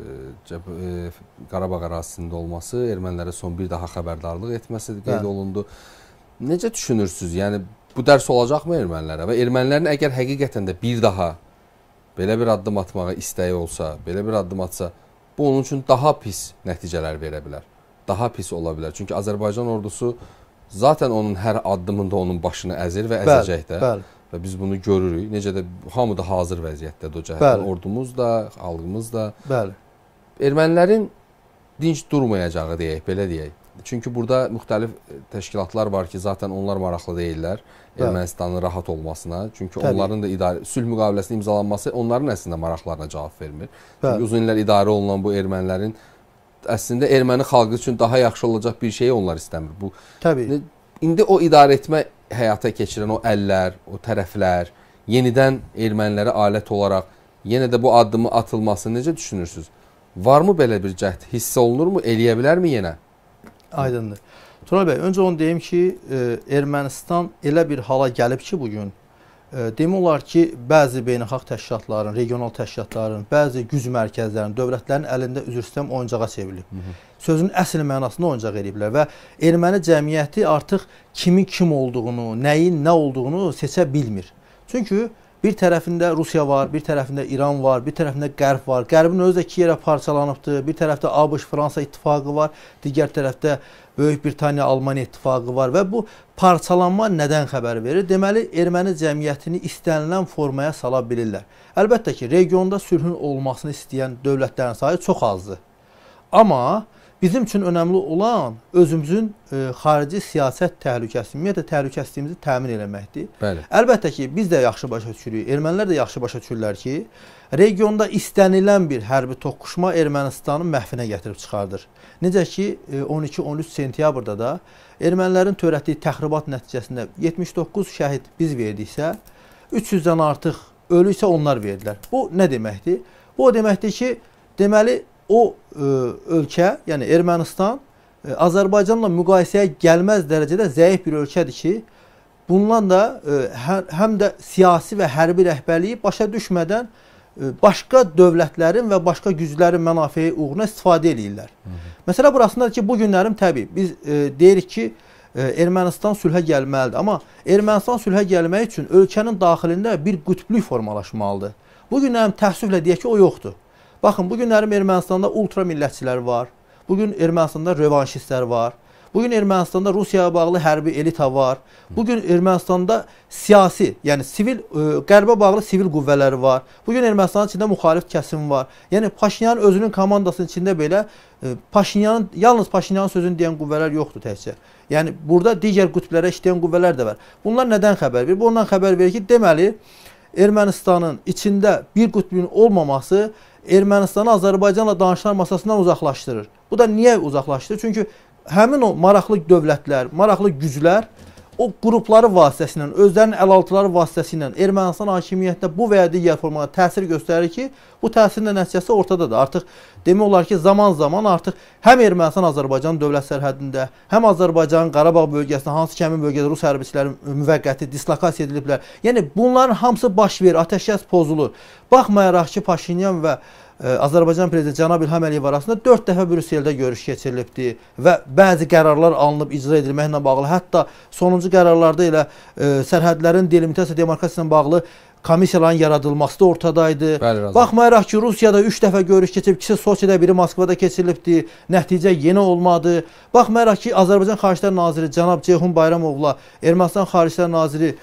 Qarabağ ərazisində olması, ermənilərə son bir daha xəbərdarlıq etməsi qeyd olundu. Necə düşünürsünüz? Yəni, bu dərs olacaqmı ermənilərə? Və ermənilərin əgər həqiqətən də bir daha belə bir addım atmağa istəyi olsa, belə bir addım atsa, bu onun üçün daha pis nəticələr verə bilər. Daha pis ola bilər. Çünki Azərbaycan ordusu zaten onun hər addımında onun başını əzir və əzəcək də. Bəli. Və biz bunu görürük. Necə də hamı da hazır vəziyyətdədir o cəhətdən. Ordumuz da, xalqımız da. Bəli. Ermənilərin dinc durmayacağı deyək, belə deyək. Çünki burada müxtəlif təşkilatlar var ki, zaten onlar maraqlı deyirlər Ermənistanın rahat olmasına. Çünki onların da sülh müqaviləsinin imzalanması onların əslində maraqlarına cavab vermir. Çünki uzun illər idarə olunan bu ermənilərin əslində erməni xalqı üçün daha yaxşı olacaq bir şeyi onlar istəmir. Bu Təbii. İndi o idarə etmə həyata keçirən o əllər, o tərəflər yenidən ermənilərə alət olaraq yenə də bu addımı atılmasını necə düşünürsünüz? Varmı belə bir cəhd? Hiss olunurmu? Eləyə bilərmi yenə? Aydındır. Tural bəy, öncə onu deyim ki, Ermənistan elə bir hala gəlib ki, bugün demək olar ki, bəzi beynəlxalq təşkilatların, regional təşkilatların, bəzi güc mərkəzlərinin, dövlətlərin əlində üzr istəyirəm oyuncağa çevrilib. Sözün əsl mənasında oyuncaq ediblər və erməni cəmiyyəti artıq kimin kim olduğunu, nəyin nə olduğunu seçə bilmir. Çünki bir tərəfində Rusiya var, bir tərəfində İran var, bir tərəfində Qərb var. Qərbin özü də 2 yerə parçalanıbdır. Bir tərəfdə ABŞ, Fransa ittifaqı var, digər tərəfdə Böyük Britaniya, Almaniya ittifaqı var və bu parçalanma nədən xəbər verir? Deməli, erməni cəmiyyətini istənilən formaya sala bilirlər. Əlbəttə ki, regionda sülhün olmasını istəyən dövlətlərin sayı çox azdır. Amma bizim üçün önəmli olan özümüzün xarici siyasət təhlükəsini, ümumiyyətlə təhlükəsizliyimizi təmin eləməkdir. Bəli. Əlbəttə ki, biz də yaxşı başa düşürük, ermənilər də yaxşı başa düşürlər ki, regionda istənilən bir hərbi toqquşma Ermənistanın məhvinə gətirib çıxardır. Necə ki, 12-13 sentyabrda da ermənilərin törətdiyi təxribat nəticəsində 79 şəhid biz verdiksə, 300-dən artıq ölü isə onlar verdilər. Bu nə deməkdir? Bu o deməkdir ki, deməli, o ölkə, yəni Ermənistan, Azərbaycanla müqayisəyə gəlməz dərəcədə zəif bir ölkədir ki, bundan da həm də siyasi və hərbi rəhbərliyi başa düşmədən başqa dövlətlərin və başqa güclərin mənafeyi uğruna istifadə edirlər. Məsələ burasındadır ki, bu günlərim təbii, biz deyirik ki, Ermənistan sülhə gəlməlidir. Amma Ermənistan sülhə gəlmək üçün ölkənin daxilində bir qütblük formalaşmalıdır. Bu günlərim təəssüflə deyək ki, o yoxdur. Baxın, bu günlərim Ermənistanda ultra millətçilər var. Bugün Ermənistanda revanşistlər var. Bugün Ermənistanda Rusiyaya bağlı hərbi elita var. Bugün Ermənistanda siyasi, yəni sivil, qərbə bağlı sivil qüvvələri var. Bugün Ermənistanın içində müxalif kəsim var. Yəni Paşinyan özünün komandasının içində belə yalnız Paşinyanın sözünü deyən qüvvələr yoxdur təkcə. Yəni burada digər qütblərə işləyən qüvvələr də var. Bunlar nədən xəbər verir? Bu ondan xəbər verir ki, deməli Ermənistanın içində bir qütbün olmaması Ermənistanı Azərbaycanla danışıqlar masasından uzaqlaşdırır. Bu da niyə uzaqlaşdırır? Çünki həmin o maraqlı dövlətlər, maraqlı güclər o qrupları vasitəsilə, özlərinin əlaltıları vasitəsilə Ermənistan hakimiyyətinə bu və ya digər formada təsir göstərir ki, bu təsirin nəticəsi ortadadır. Artıq demək olar ki, zaman-zaman artıq həm Ermənistan-Azərbaycan dövlət sərhədində, həm Azərbaycanın Qarabağ bölgəsində, hansı ki, həmin bölgədə Rus hərbiçiləri müvəqqəti dislokasiya ediliblər. Yəni, bunların hamısı baş verir, atəşkəs pozulur. Baxmayaraq ki, Paşinyan və Azərbaycan prezidenti Cənab İlham Əliyev arasında 4 dəfə Brüsseldə görüş keçirilibdir və bəzi qərarlar alınıb icra edilməklə bağlı. Hətta sonuncu qərarlarda elə sərhədlərin delimitasiya demarkasiyasına bağlı komissiyaların yaradılması da ortadaydı. Baxmayaraq ki, Rusiyada 3 dəfə görüş keçib, ikisi Soçidə, biri Moskvada keçirilibdir. Nəticə yenə olmadı. Baxmayaraq ki, Azərbaycan Xarici Naziri Cənab Ceyhun Bayramovla Ermənistan Xarici Naziri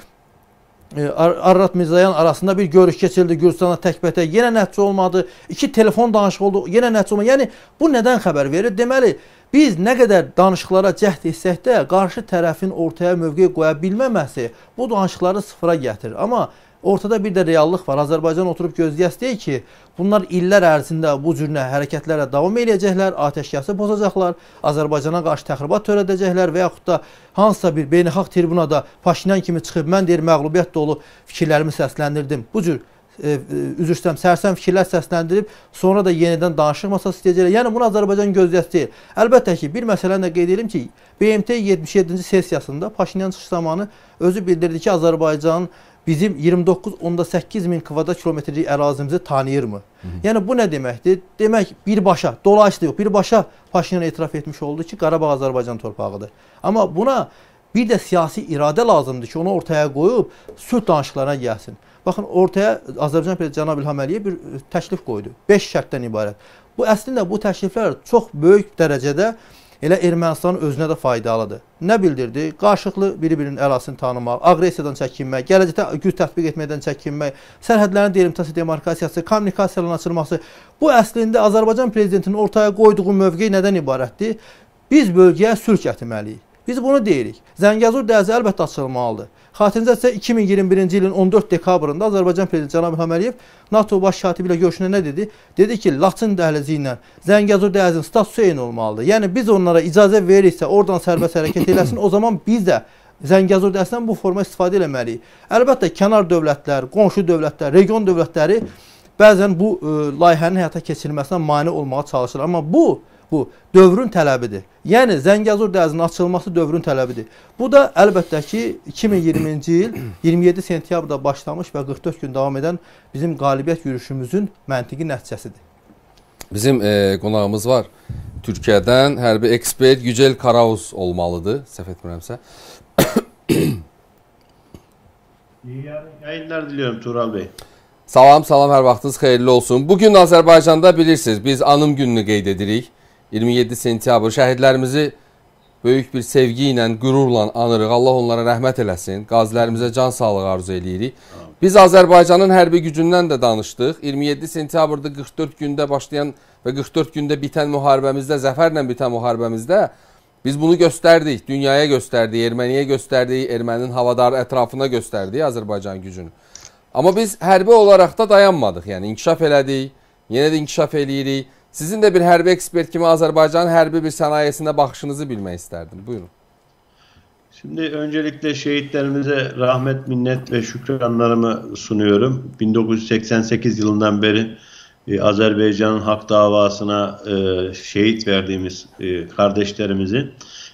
Ararat Mirzoyan arasında bir görüş keçirildi Gürcüstana təkbətək. Yenə nəticə olmadı. 2 telefon danışığı oldu. Yenə nəticə olmadı. Yəni, bu nədən xəbər verir? Deməli, biz nə qədər danışıqlara cəhd etsək də, qarşı tərəfin ortaya mövqe qoya bilməməsi bu danışıqları sıfıra gətirir. Amma ortada bir də reallıq var. Azərbaycan oturub gözləyək ki, bunlar illər ərzində bu cür hərəkətlərlə davam edəcəklər, atəşkəsi bozacaqlar, Azərbaycana qarşı təxribat törədəcəklər və yaxud da hansısa bir beynəlxalq tribunada Paşinyan kimi çıxıb, mən deyir, məğlubiyyət dolu fikirlərimi səsləndirdim. Bu cür üzr istəyirəm, sərsəm fikirlər səsləndirib, sonra da yenidən danışıq masası istəyəcəklər. Yəni, bunu Azərbaycan gözləyəsi deyil. Əlbəttə ki, bir məsələni də qeyd edelim ki, BMT 77-ci sessiyasında Paşinyan çıxış zamanı özü bildirdi ki, Azərbaycanın bizim 29.8 min kvadrat kilometrlik ərazimizi tanıyırmı? Yəni, bu nə deməkdir? Demək, birbaşa, dolayısıyla yox, birbaşa Paşinyan etiraf etmiş oldu ki, Qarabağ Azərbaycan torpağıdır. Amma buna bir də siyasi iradə lazımdır ki, onu ortaya qoyub, sülh danışıqlarına gəlsin. Baxın, ortaya Azərbaycan prezidenti Cənab İlham Əliyev bir təklif qoydu. 5 şərtdən ibarət. Bu, əslində, bu təkliflər çox böyük dərəcədə elə Ermənistanın özünə də faydalıdır. Nə bildirdi? Qarşılıqlı biri-birinin ərazisini tanımaq, aqressiyadan çəkinmək, gələcəkdə güc tətbiq etməkdən çəkinmək, sərhədlərin delimitasiya demarkasiyası, kommunikasiyaların açılması. Bu, əslində, Azərbaycan prezidentinin ortaya qoyduğu mövqe nədən ibarətdir? Biz bölgəyə sülh gətirməliyik. Biz bunu deyirik. Zəngəzur dəhlizi əlbəttə açılmalıdır. Xatirinizdə 2021-ci ilin 14 dekabrında Azərbaycan prezidenti Cənab İlham Əliyev NATO baş katibi ilə görüşündə nə dedi? Dedi ki, Laçın dəhlizi ilə Zəngəzur dəhlizinin statusu eyni olmalıdır. Yəni, biz onlara icazə veririksə, oradan sərbəst hərəkət eləsin, o zaman biz də Zəngəzur dəhlizindən bu forma istifadə eləməliyik. Əlbəttə, kənar dövlətlər, qonşu dövlətlər, region dövlətləri bəzən bu layihənin həyata keçirilməsinə mane olmağa çalışır. Amma bu dövrün tələbidir. Yəni, Zəngəzur dəhlizinin açılması dövrün tələbidir. Bu da əlbəttə ki, 2020-ci il 27 sentyabrda başlamış və 44 gün davam edən bizim qalibiyyət yürüyüşümüzün məntiqi nəticəsidir. Bizim qonağımız var. Türkiyədən hərbi ekspert Yücel Karaus olmalıdır, səhv etmirəmsə. İyi yayınlar diliyorum Tural Bey. Salam, hər vaxtınız xeyirli olsun. Bugün Azərbaycanda bilirsiniz, biz anım gününü qeyd edirik. 27 sentyabr şəhidlərimizi böyük bir sevgi ilə, qürurla anırıq. Allah onlara rəhmət eləsin. Qazilərimizə can sağlığı arzu edirik. Biz Azərbaycanın hərbi gücündən də danışdıq. 27 sentyabrda 44 gündə başlayan və 44 gündə bitən müharibəmizdə, zəfərlə bitən müharibəmizdə biz bunu göstərdik. Dünyaya göstərdik, Erməniyə göstərdik, Erməninin havadar ətrafına göstərdik Azərbaycan gücünü. Amma biz hərbi olaraq da dayanmadıq. Yəni, inkişaf elədik, yenə də inkişaf eləyirik. Sizin də bir hərbi ekspert kimi Azərbaycanın hərbi bir sənayesine baxışınızı bilmək istərdim. Buyurun. Şimdi öncelikle şehitlerimize rahmet, minnet ve şükranlarımı sunuyorum. 1988 yılından beri Azerbaycan'ın hak davasına şehit verdiğimiz kardeşlerimizin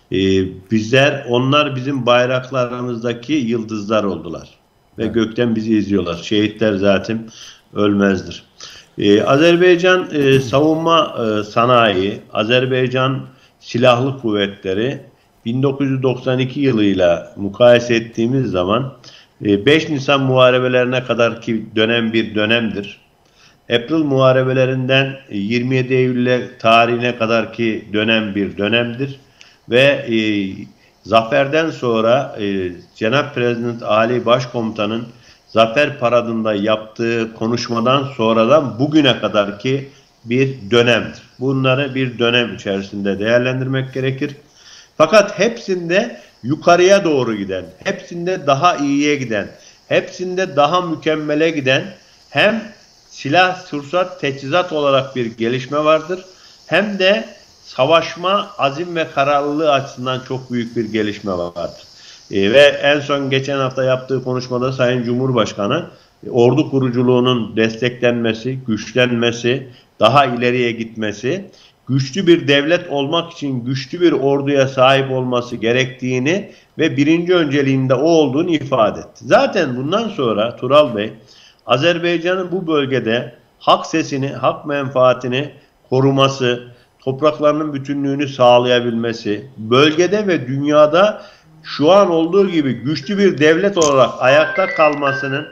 onlar bizim bayraklarımızdaki yıldızlar oldular. Ve gökten bizi izliyorlar. Şehitler zaten ölmezdir. Azerbaycan savunma sanayi, Azerbaycan silahlı kuvvetleri 1992 yılıyla mukayese ettiğimiz zaman 5 Nisan muharebelerine kadar ki dönem bir dönemdir. April muharebelerinden 27 Eylül tarihine kadar ki dönem bir dönemdir. Ve zaferden sonra Cenab-ı Prezident Ali Başkomutan'ın Zafer Paradı'nda yaptığı konuşmadan sonradan bugüne kadar ki bir dönemdir. Bunları bir dönem içerisinde değerlendirmek gerekir. Fakat hepsinde yukarıya doğru giden, hepsinde daha iyiye giden, hepsinde daha mükemmele giden hem silah, sursat, teçhizat olarak bir gelişme vardır. Hem de savaşma, azim ve kararlılığı açısından çok büyük bir gelişme vardır. Ve en son geçen hafta yaptığı konuşmada Sayın Cumhurbaşkanı ordu kuruculuğunun desteklenmesi, güçlenmesi, daha ileriye gitmesi, güçlü bir devlet olmak için güçlü bir orduya sahip olması gerektiğini ve birinci önceliğinde o olduğunu ifade etti. Zaten bundan sonra Tural Bey, Azerbaycan'ın bu bölgede hak sesini, hak menfaatini koruması, topraklarının bütünlüğünü sağlayabilmesi, bölgede ve dünyada şu an olduğu gibi güçlü bir devlet olarak ayakta kalmasının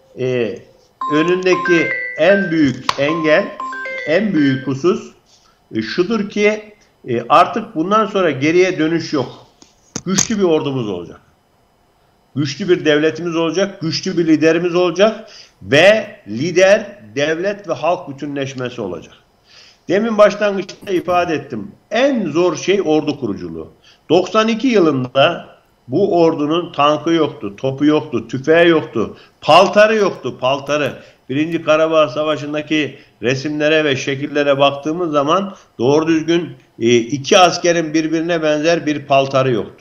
önündeki en büyük engel, en büyük husus şudur ki artık bundan sonra geriye dönüş yok. Güçlü bir ordumuz olacak. Güçlü bir devletimiz olacak, güçlü bir liderimiz olacak ve lider, devlet ve halk bütünleşmesi olacak. Demin başlangıçta ifade ettim. En zor şey ordu kuruculuğu. 92 yılında bu ordunun tankı yoktu, topu yoktu, tüfeği yoktu, paltarı yoktu, paltarı. Birinci Karabağ Savaşı'ndaki resimlere ve şekillere baktığımız zaman doğru düzgün iki askerin birbirine benzer bir paltarı yoktu.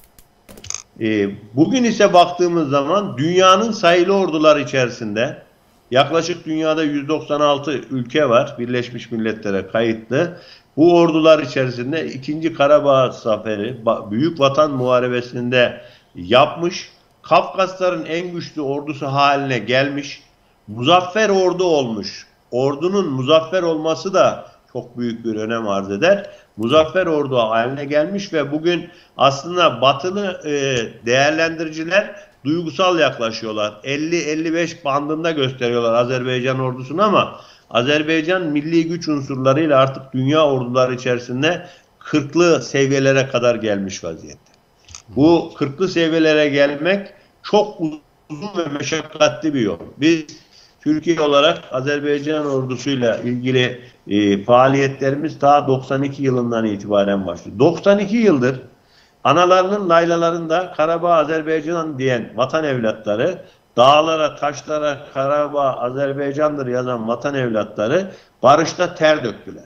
Bugün ise baktığımız zaman dünyanın sayılı ordular içerisinde yaklaşık dünyada 196 ülke var, Birleşmiş Milletler'e kayıtlı. Bu ordular içerisinde 2. Karabağ Zaferi, Büyük Vatan Muharebesi'nde yapmış, Kafkasların en güçlü ordusu haline gelmiş, muzaffer ordu olmuş. Ordunun muzaffer olması da çok büyük bir önem arz eder. Muzaffer ordu haline gelmiş ve bugün aslında batılı değerlendiriciler duygusal yaklaşıyorlar. 50-55 bandında gösteriyorlar Azerbaycan ordusunu ama Azerbaycan milli güç unsurlarıyla artık dünya orduları içerisinde 40'lı seviyelere kadar gelmiş vaziyette. Bu 40'lı seviyelere gelmek çok uzun ve meşakkatli bir yol. Biz Türkiye olarak Azerbaycan ordusuyla ilgili faaliyetlerimiz ta 92 yılından itibaren başlıyor. 92 yıldır analarının laylalarında Karabağ Azerbaycan diyen vatan evlatları, dağlara, taşlara Karabağ Azerbaycan'dır yazan vatan evlatları barışta ter döktüler.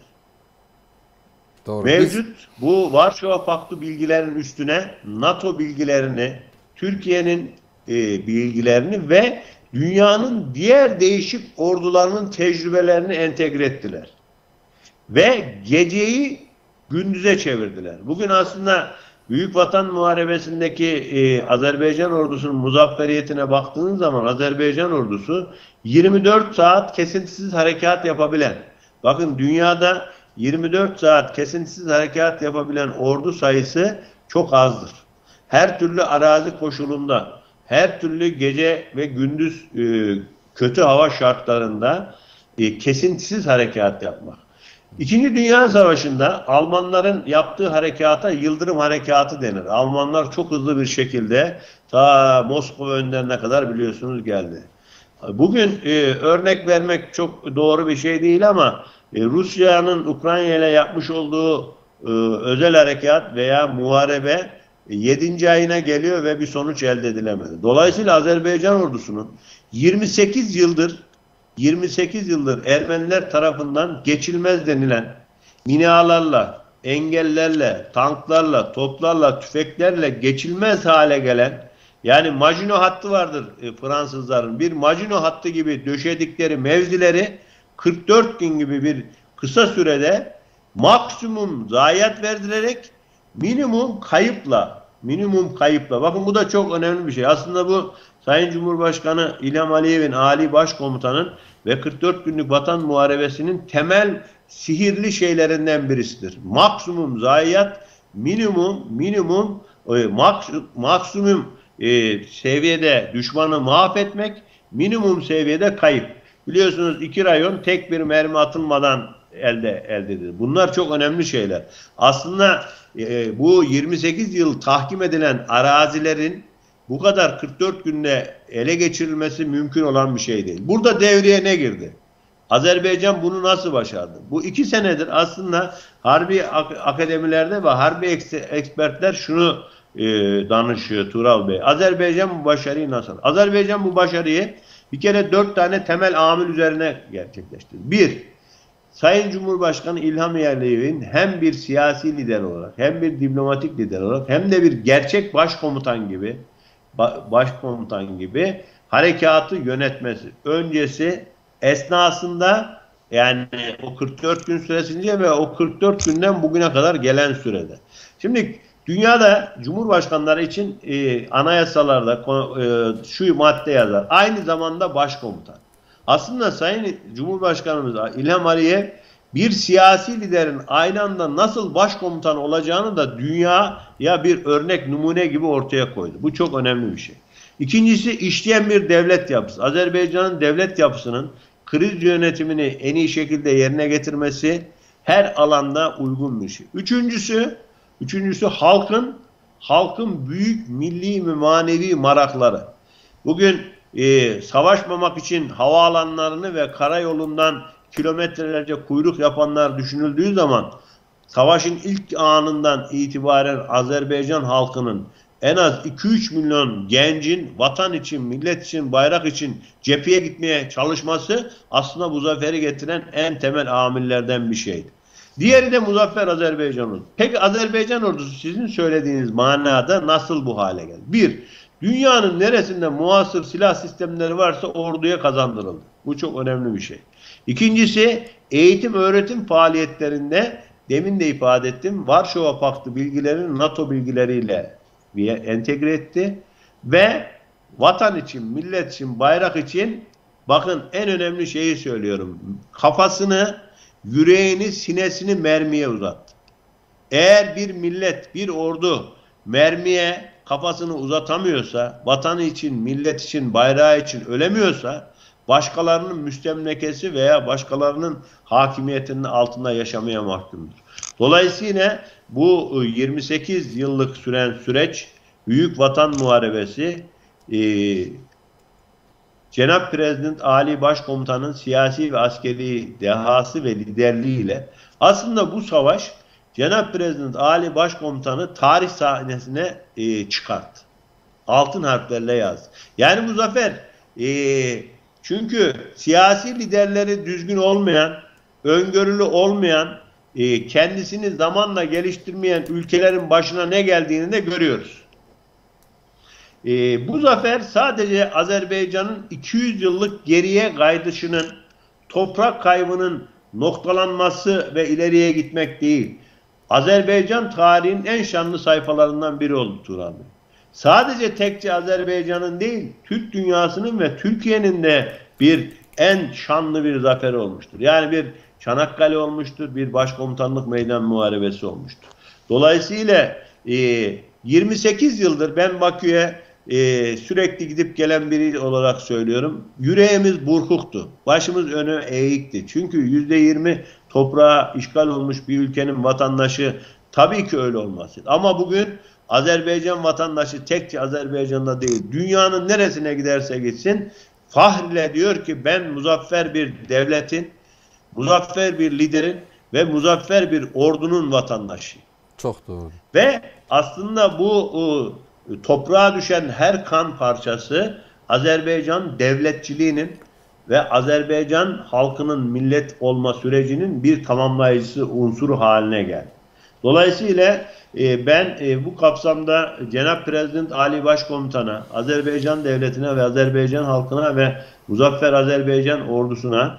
Doğru. Mevcut bu Varşova Paktı bilgilerinin üstüne NATO bilgilerini, Türkiye'nin bilgilerini ve dünyanın diğer değişik ordularının tecrübelerini entegre ettiler. Ve geceyi gündüze çevirdiler. Bugün aslında Büyük Vatan Muharebesi'ndeki Azerbaycan ordusunun muzafferiyetine baktığınız zaman Azerbaycan ordusu 24 saat kesintisiz harekat yapabilen, bakın dünyada 24 saat kesintisiz harekat yapabilen ordu sayısı çok azdır. Her türlü arazi koşulunda, her türlü gece ve gündüz kötü hava şartlarında kesintisiz harekat yapmak. İkinci Dünya Savaşı'nda Almanların yaptığı harekata Yıldırım Harekatı denir. Almanlar çok hızlı bir şekilde ta Moskova önlerine kadar biliyorsunuz geldi. Bugün örnek vermek çok doğru bir şey değil ama Rusya'nın Ukrayna ile yapmış olduğu özel harekat veya muharebe 7. ayına geliyor ve bir sonuç elde edilemedi. Dolayısıyla Azerbaycan ordusunun 28 yıldır Ermeniler tarafından geçilmez denilen binalarla, engellerle, tanklarla, toplarla, tüfeklerle geçilmez hale gelen, yani Maginot hattı vardır Fransızların, bir Maginot hattı gibi döşedikleri mevzileri 44 gün gibi bir kısa sürede maksimum zayiat verdirerek minimum kayıpla, bakın bu da çok önemli bir şey. Aslında bu Sayın Cumhurbaşkanı İlham Aliyev'in Ali Başkomutanın ve 44 günlük Vatan Muharebesi'nin temel sihirli şeylerinden birisidir. Maksimum zayiat, maksimum seviyede düşmanı mahvetmek, minimum seviyede kayıp. Biliyorsunuz 2 rayon tek bir mermi atılmadan elde edilir. Bunlar çok önemli şeyler. Aslında bu 28 yıl tahkim edilen arazilerin bu kadar 44 günde ele geçirilmesi mümkün olan bir şey değil. Burada devreye ne girdi? Azerbaycan bunu nasıl başardı? Bu 2 senedir aslında harbi akademilerde ve harbi ekspertler şunu danışıyor Tural Bey. Azerbaycan bu başarıyı nasıl? Azerbaycan bu başarıyı bir kere 4 tane temel amil üzerine gerçekleştirdi. 1. Sayın Cumhurbaşkanı İlham Aliyev'in hem bir siyasi lider olarak hem bir diplomatik lider olarak hem de bir gerçek başkomutan gibi harekatı yönetmesi. Öncesi, esnasında, yani o 44 gün süresince ve o 44 günden bugüne kadar gelen sürede. Şimdi dünyada cumhurbaşkanları için anayasalarda şu madde yazar. Aynı zamanda başkomutan. Aslında Sayın Cumhurbaşkanımız İlham Aliyev bir siyasi liderin aynı anda nasıl başkomutan olacağını da dünyaya bir örnek numune gibi ortaya koydu. Bu çok önemli bir şey. İkincisi, işleyen bir devlet yapısı. Azerbaycan'ın devlet yapısının kriz yönetimini en iyi şekilde yerine getirmesi her alanda uygun bir şey. Üçüncüsü halkın büyük milli ve manevi marakları. Bugün savaşmamak için havaalanlarını ve karayolundan kilometrelerce kuyruk yapanlar düşünüldüğü zaman savaşın ilk anından itibaren Azerbaycan halkının en az 2-3 milyon gencin vatan için, millet için, bayrak için cepheye gitmeye çalışması aslında bu zaferi getiren en temel amillerden bir şeydi. Diğeri de muzaffer Azerbaycan ordusu. Peki Azerbaycan ordusu sizin söylediğiniz manada nasıl bu hale geldi? Bir, dünyanın neresinde muasır silah sistemleri varsa orduya kazandırıldı. Bu çok önemli bir şey. İkincisi, eğitim öğretim faaliyetlerinde demin de ifade ettim, Varşova Paktı bilgilerini NATO bilgileriyle entegre etti ve vatan için, millet için, bayrak için, bakın en önemli şeyi söylüyorum, kafasını, yüreğini, sinesini mermiye uzattı. Eğer bir millet, bir ordu mermiye kafasını uzatamıyorsa, vatanı için, millet için, bayrağı için ölemiyorsa, başkalarının müstemlekesi veya başkalarının hakimiyetinin altında yaşamaya mahkumdur. Dolayısıyla bu 28 yıllık süren süreç, Büyük Vatan Muharebesi, Cenab-ı Prezident Ali Başkomutan'ın siyasi ve askeri dehası ve liderliğiyle aslında bu savaş Cenab-ı Prezident Ali Başkomutan'ı tarih sahnesine çıkarttı. Altın harflerle yazdı. Yani bu zafer çünkü siyasi liderleri düzgün olmayan, öngörülü olmayan, kendisini zamanla geliştirmeyen ülkelerin başına ne geldiğini de görüyoruz. Bu zafer sadece Azerbaycan'ın 200 yıllık geriye kaydışının, toprak kaybının noktalanması ve ileriye gitmek değil. Azerbaycan tarihinin en şanlı sayfalarından biri oldu Turan Bey. Sadece tekçe Azerbaycan'ın değil, Türk dünyasının ve Türkiye'nin de bir en şanlı bir zaferi olmuştur. Yani bir Çanakkale olmuştur, bir başkomutanlık meydan muharebesi olmuştur. Dolayısıyla 28 yıldır ben Bakü'ye sürekli gidip gelen biri olarak söylüyorum. Yüreğimiz burkuktu. Başımız öne eğikti. Çünkü %20 toprağa işgal olmuş bir ülkenin vatandaşı tabii ki öyle olmasın. Ama bugün Azerbaycan vatandaşı tekçe Azerbaycan'da değil, dünyanın neresine giderse gitsin fahrle diyor ki ben muzaffer bir devletin, muzaffer bir liderin ve muzaffer bir ordunun vatandaşıyım. Çok doğru. Ve aslında bu toprağa düşen her kan parçası Azerbaycan devletçiliğinin ve Azerbaycan halkının millet olma sürecinin bir tamamlayıcısı unsuru haline geldi. Dolayısıyla ben bu kapsamda Cenab-ı Prezident Ali Başkomutan'a, Azerbaycan devletine ve Azerbaycan halkına ve muzaffer Azerbaycan ordusuna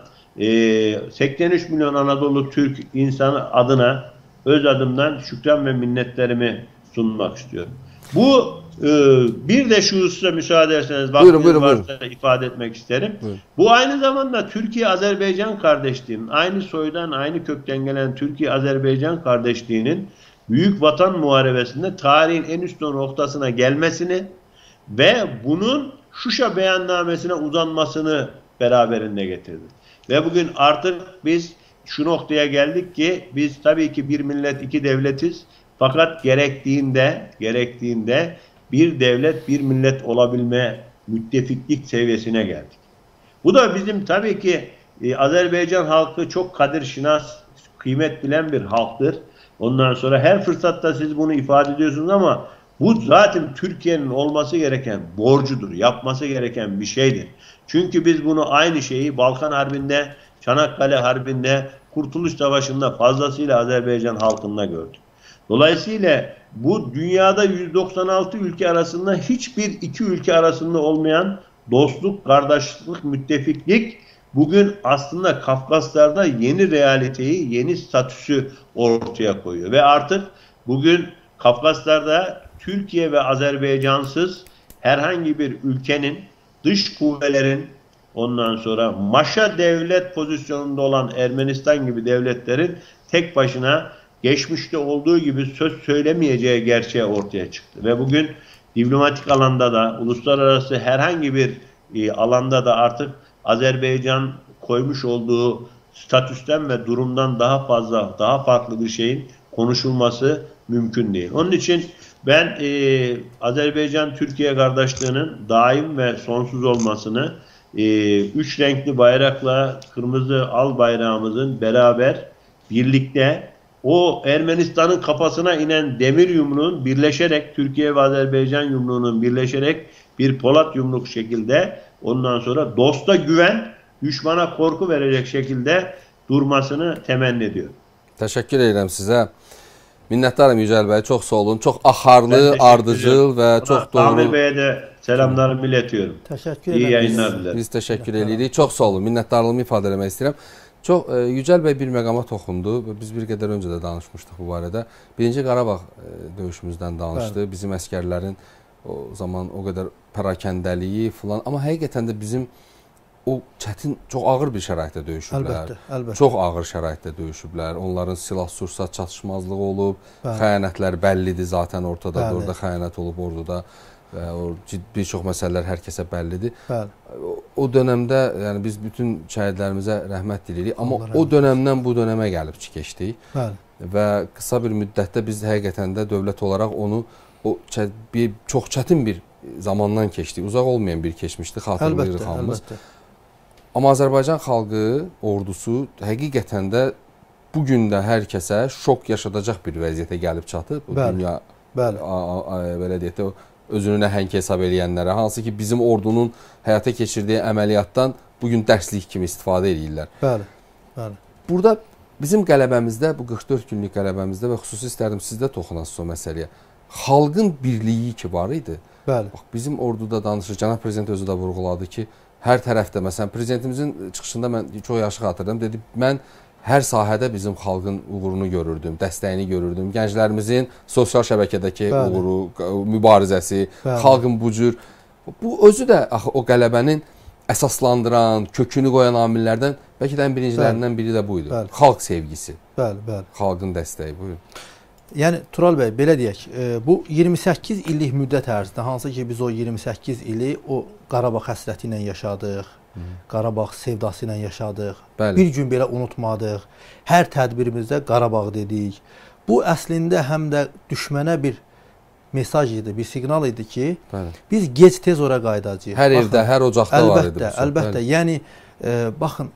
83 milyon Anadolu Türk insanı adına öz adımdan şükran ve minnetlerimi sunmak istiyorum. Bu bir de şu hususa müsaade ederseniz buyurun. ifade etmek isterim. Buyurun. Bu aynı zamanda Türkiye-Azerbaycan kardeşliğinin, aynı soydan, aynı kökten gelen Türkiye-Azerbaycan kardeşliğinin Büyük Vatan Muharebesi'nde tarihin en üst noktasına gelmesini ve bunun Şuşa beyannamesine uzanmasını beraberinde getirdi. Ve bugün artık biz şu noktaya geldik ki biz tabii ki bir millet, iki devletiz. Fakat gerektiğinde bir devlet, bir millet olabilme müttefiklik seviyesine geldik. Bu da bizim tabii ki Azerbaycan halkı çok kadir-şinas, kıymet bilen bir halktır. Ondan sonra her fırsatta siz bunu ifade ediyorsunuz ama bu zaten Türkiye'nin olması gereken borcudur, yapması gereken bir şeydir. Çünkü biz bunu aynı şeyi Balkan Harbi'nde, Çanakkale Harbi'nde, Kurtuluş Savaşı'nda fazlasıyla Azerbaycan halkında gördük. Dolayısıyla bu dünyada 196 ülke arasında hiçbir iki ülke arasında olmayan dostluk, kardeşlik, müttefiklik bugün aslında Kafkaslar'da yeni realiteyi, yeni statüsü ortaya koyuyor. Ve artık bugün Kafkaslar'da Türkiye ve Azerbaycansız herhangi bir ülkenin, dış kuvvelerin, ondan sonra maşa devlet pozisyonunda olan Ermenistan gibi devletlerin tek başına geçmişte olduğu gibi söz söylemeyeceği gerçeği ortaya çıktı. Ve bugün diplomatik alanda da, uluslararası herhangi bir alanda da artık Azerbaycan koymuş olduğu statüsten ve durumdan daha fazla, daha farklı bir şeyin konuşulması mümkün değil. Onun için ben Azerbaycan-Türkiye kardeşliğinin daim ve sonsuz olmasını, üç renkli bayrakla kırmızı al bayrağımızın beraber birlikte o Ermenistan'ın kafasına inen demir yumruğun birleşerek, Türkiye ve Azerbaycan yumruğunun birleşerek bir Polat yumruk şekilde, ondan sonra dosta güven, düşmana korku verecek şekilde durmasını temenni ediyorum. Teşekkür ederim size. Minnətdarım Yücel Bey. Çok sağ olun. Çok axarlı, ardıcıl ve çok doğru. Amir Bey'e de selamlarımı iletiyorum. Teşekkür ederim. İyi yayınlar dilerim. Biz teşekkür edirik. Çok sağ olun. Minnətdarlığımı ifadə etmək istəyirəm. Çox Yücel Bey bir məqama toxundu. Biz bir qədər öncə də danışmışdıq bu barədə. Birinci Qarabağ döyüşümüzdən danışdı. Bəli. Bizim əskərlərin o zaman o qədər pərakəndəliyi falan. Amma həqiqətən də bizim o çətin, çox ağır bir şəraitdə döyüşüblər. Əlbəttə, əlbəttə. Çox ağır şəraitdə döyüşüblər. Onların silah-sursat çatışmazlığı olub. Bəli. Xəyanətlər bəllidir zaten ortada. Bəli. Orada xəyanət olub orduda. Və o bir çox məsələlər hər kəsə bəllidir. Bəli. O dönəmdə yəni biz bütün şəhidlərimizə rəhmət diləyirik. Amma o dönəmdən bu dönəmə gəlib keçdik. Bəli. Və qısa bir müddətdə biz həqiqətən də dövlət olaraq onu çox çətin bir zamandan keçdik. Uzaq olmayan bir keçmişdi, xatırlayırıq hamımız. Amma Azərbaycan xalqı, ordusu həqiqətən də bu gün də hər kəsə şok yaşadacaq bir vəziyyətə gəlib çatıb. Bəli. Dünya Bəli. Belə deyək də özünü nəhəng hesab eləyənlərə, hansı ki bizim ordunun həyata keçirdiyi əməliyyatdan bugün dərslik kimi istifadə edirlər. Bəli. Bəli. Burada bizim qələbəmizdə, bu 44 günlük qələbəmizdə və xüsusi istərdim sizdə toxunasınız o məsələyə. Xalqın birliyi ki var idi. Bəli. Bax, bizim orduda danışır, Cənab Prezident özü də vurğuladı ki, hər tərəfdə, məsələn, Prezidentimizin çıxışında mən çox yaxşı xatırladım, dedi, mən hər sahədə bizim xalqın uğurunu görürdüm, dəstəyini görürdüm, gənclərimizin sosial şəbəkədəki uğuru, mübarizəsi, xalqın bu cür, bu özü də axı, o qələbənin əsaslandıran, kökünü qoyan amillərdən bəlkə də ən birincilərindən biri də buydu. Bəli. Xalq sevgisi, xalqın dəstəyi, buyurun. Yəni, Tural bəy, belə deyək, bu 28 illik müddət ərzində, hansı ki biz o 28 ili o Qarabağ həsrəti ilə yaşadıq, Qarabağ sevdası ilə yaşadıq, bəli. Bir gün belə unutmadıq, hər tədbirimizdə Qarabağ dedik. Bu əslində həm də düşmənə bir mesaj idi, bir siqnal idi ki, bəli. Biz gec-tez ora qayıdacağıq. Hər evdə, hər ocaqda var idi. Əlbəttə, yəni, baxın,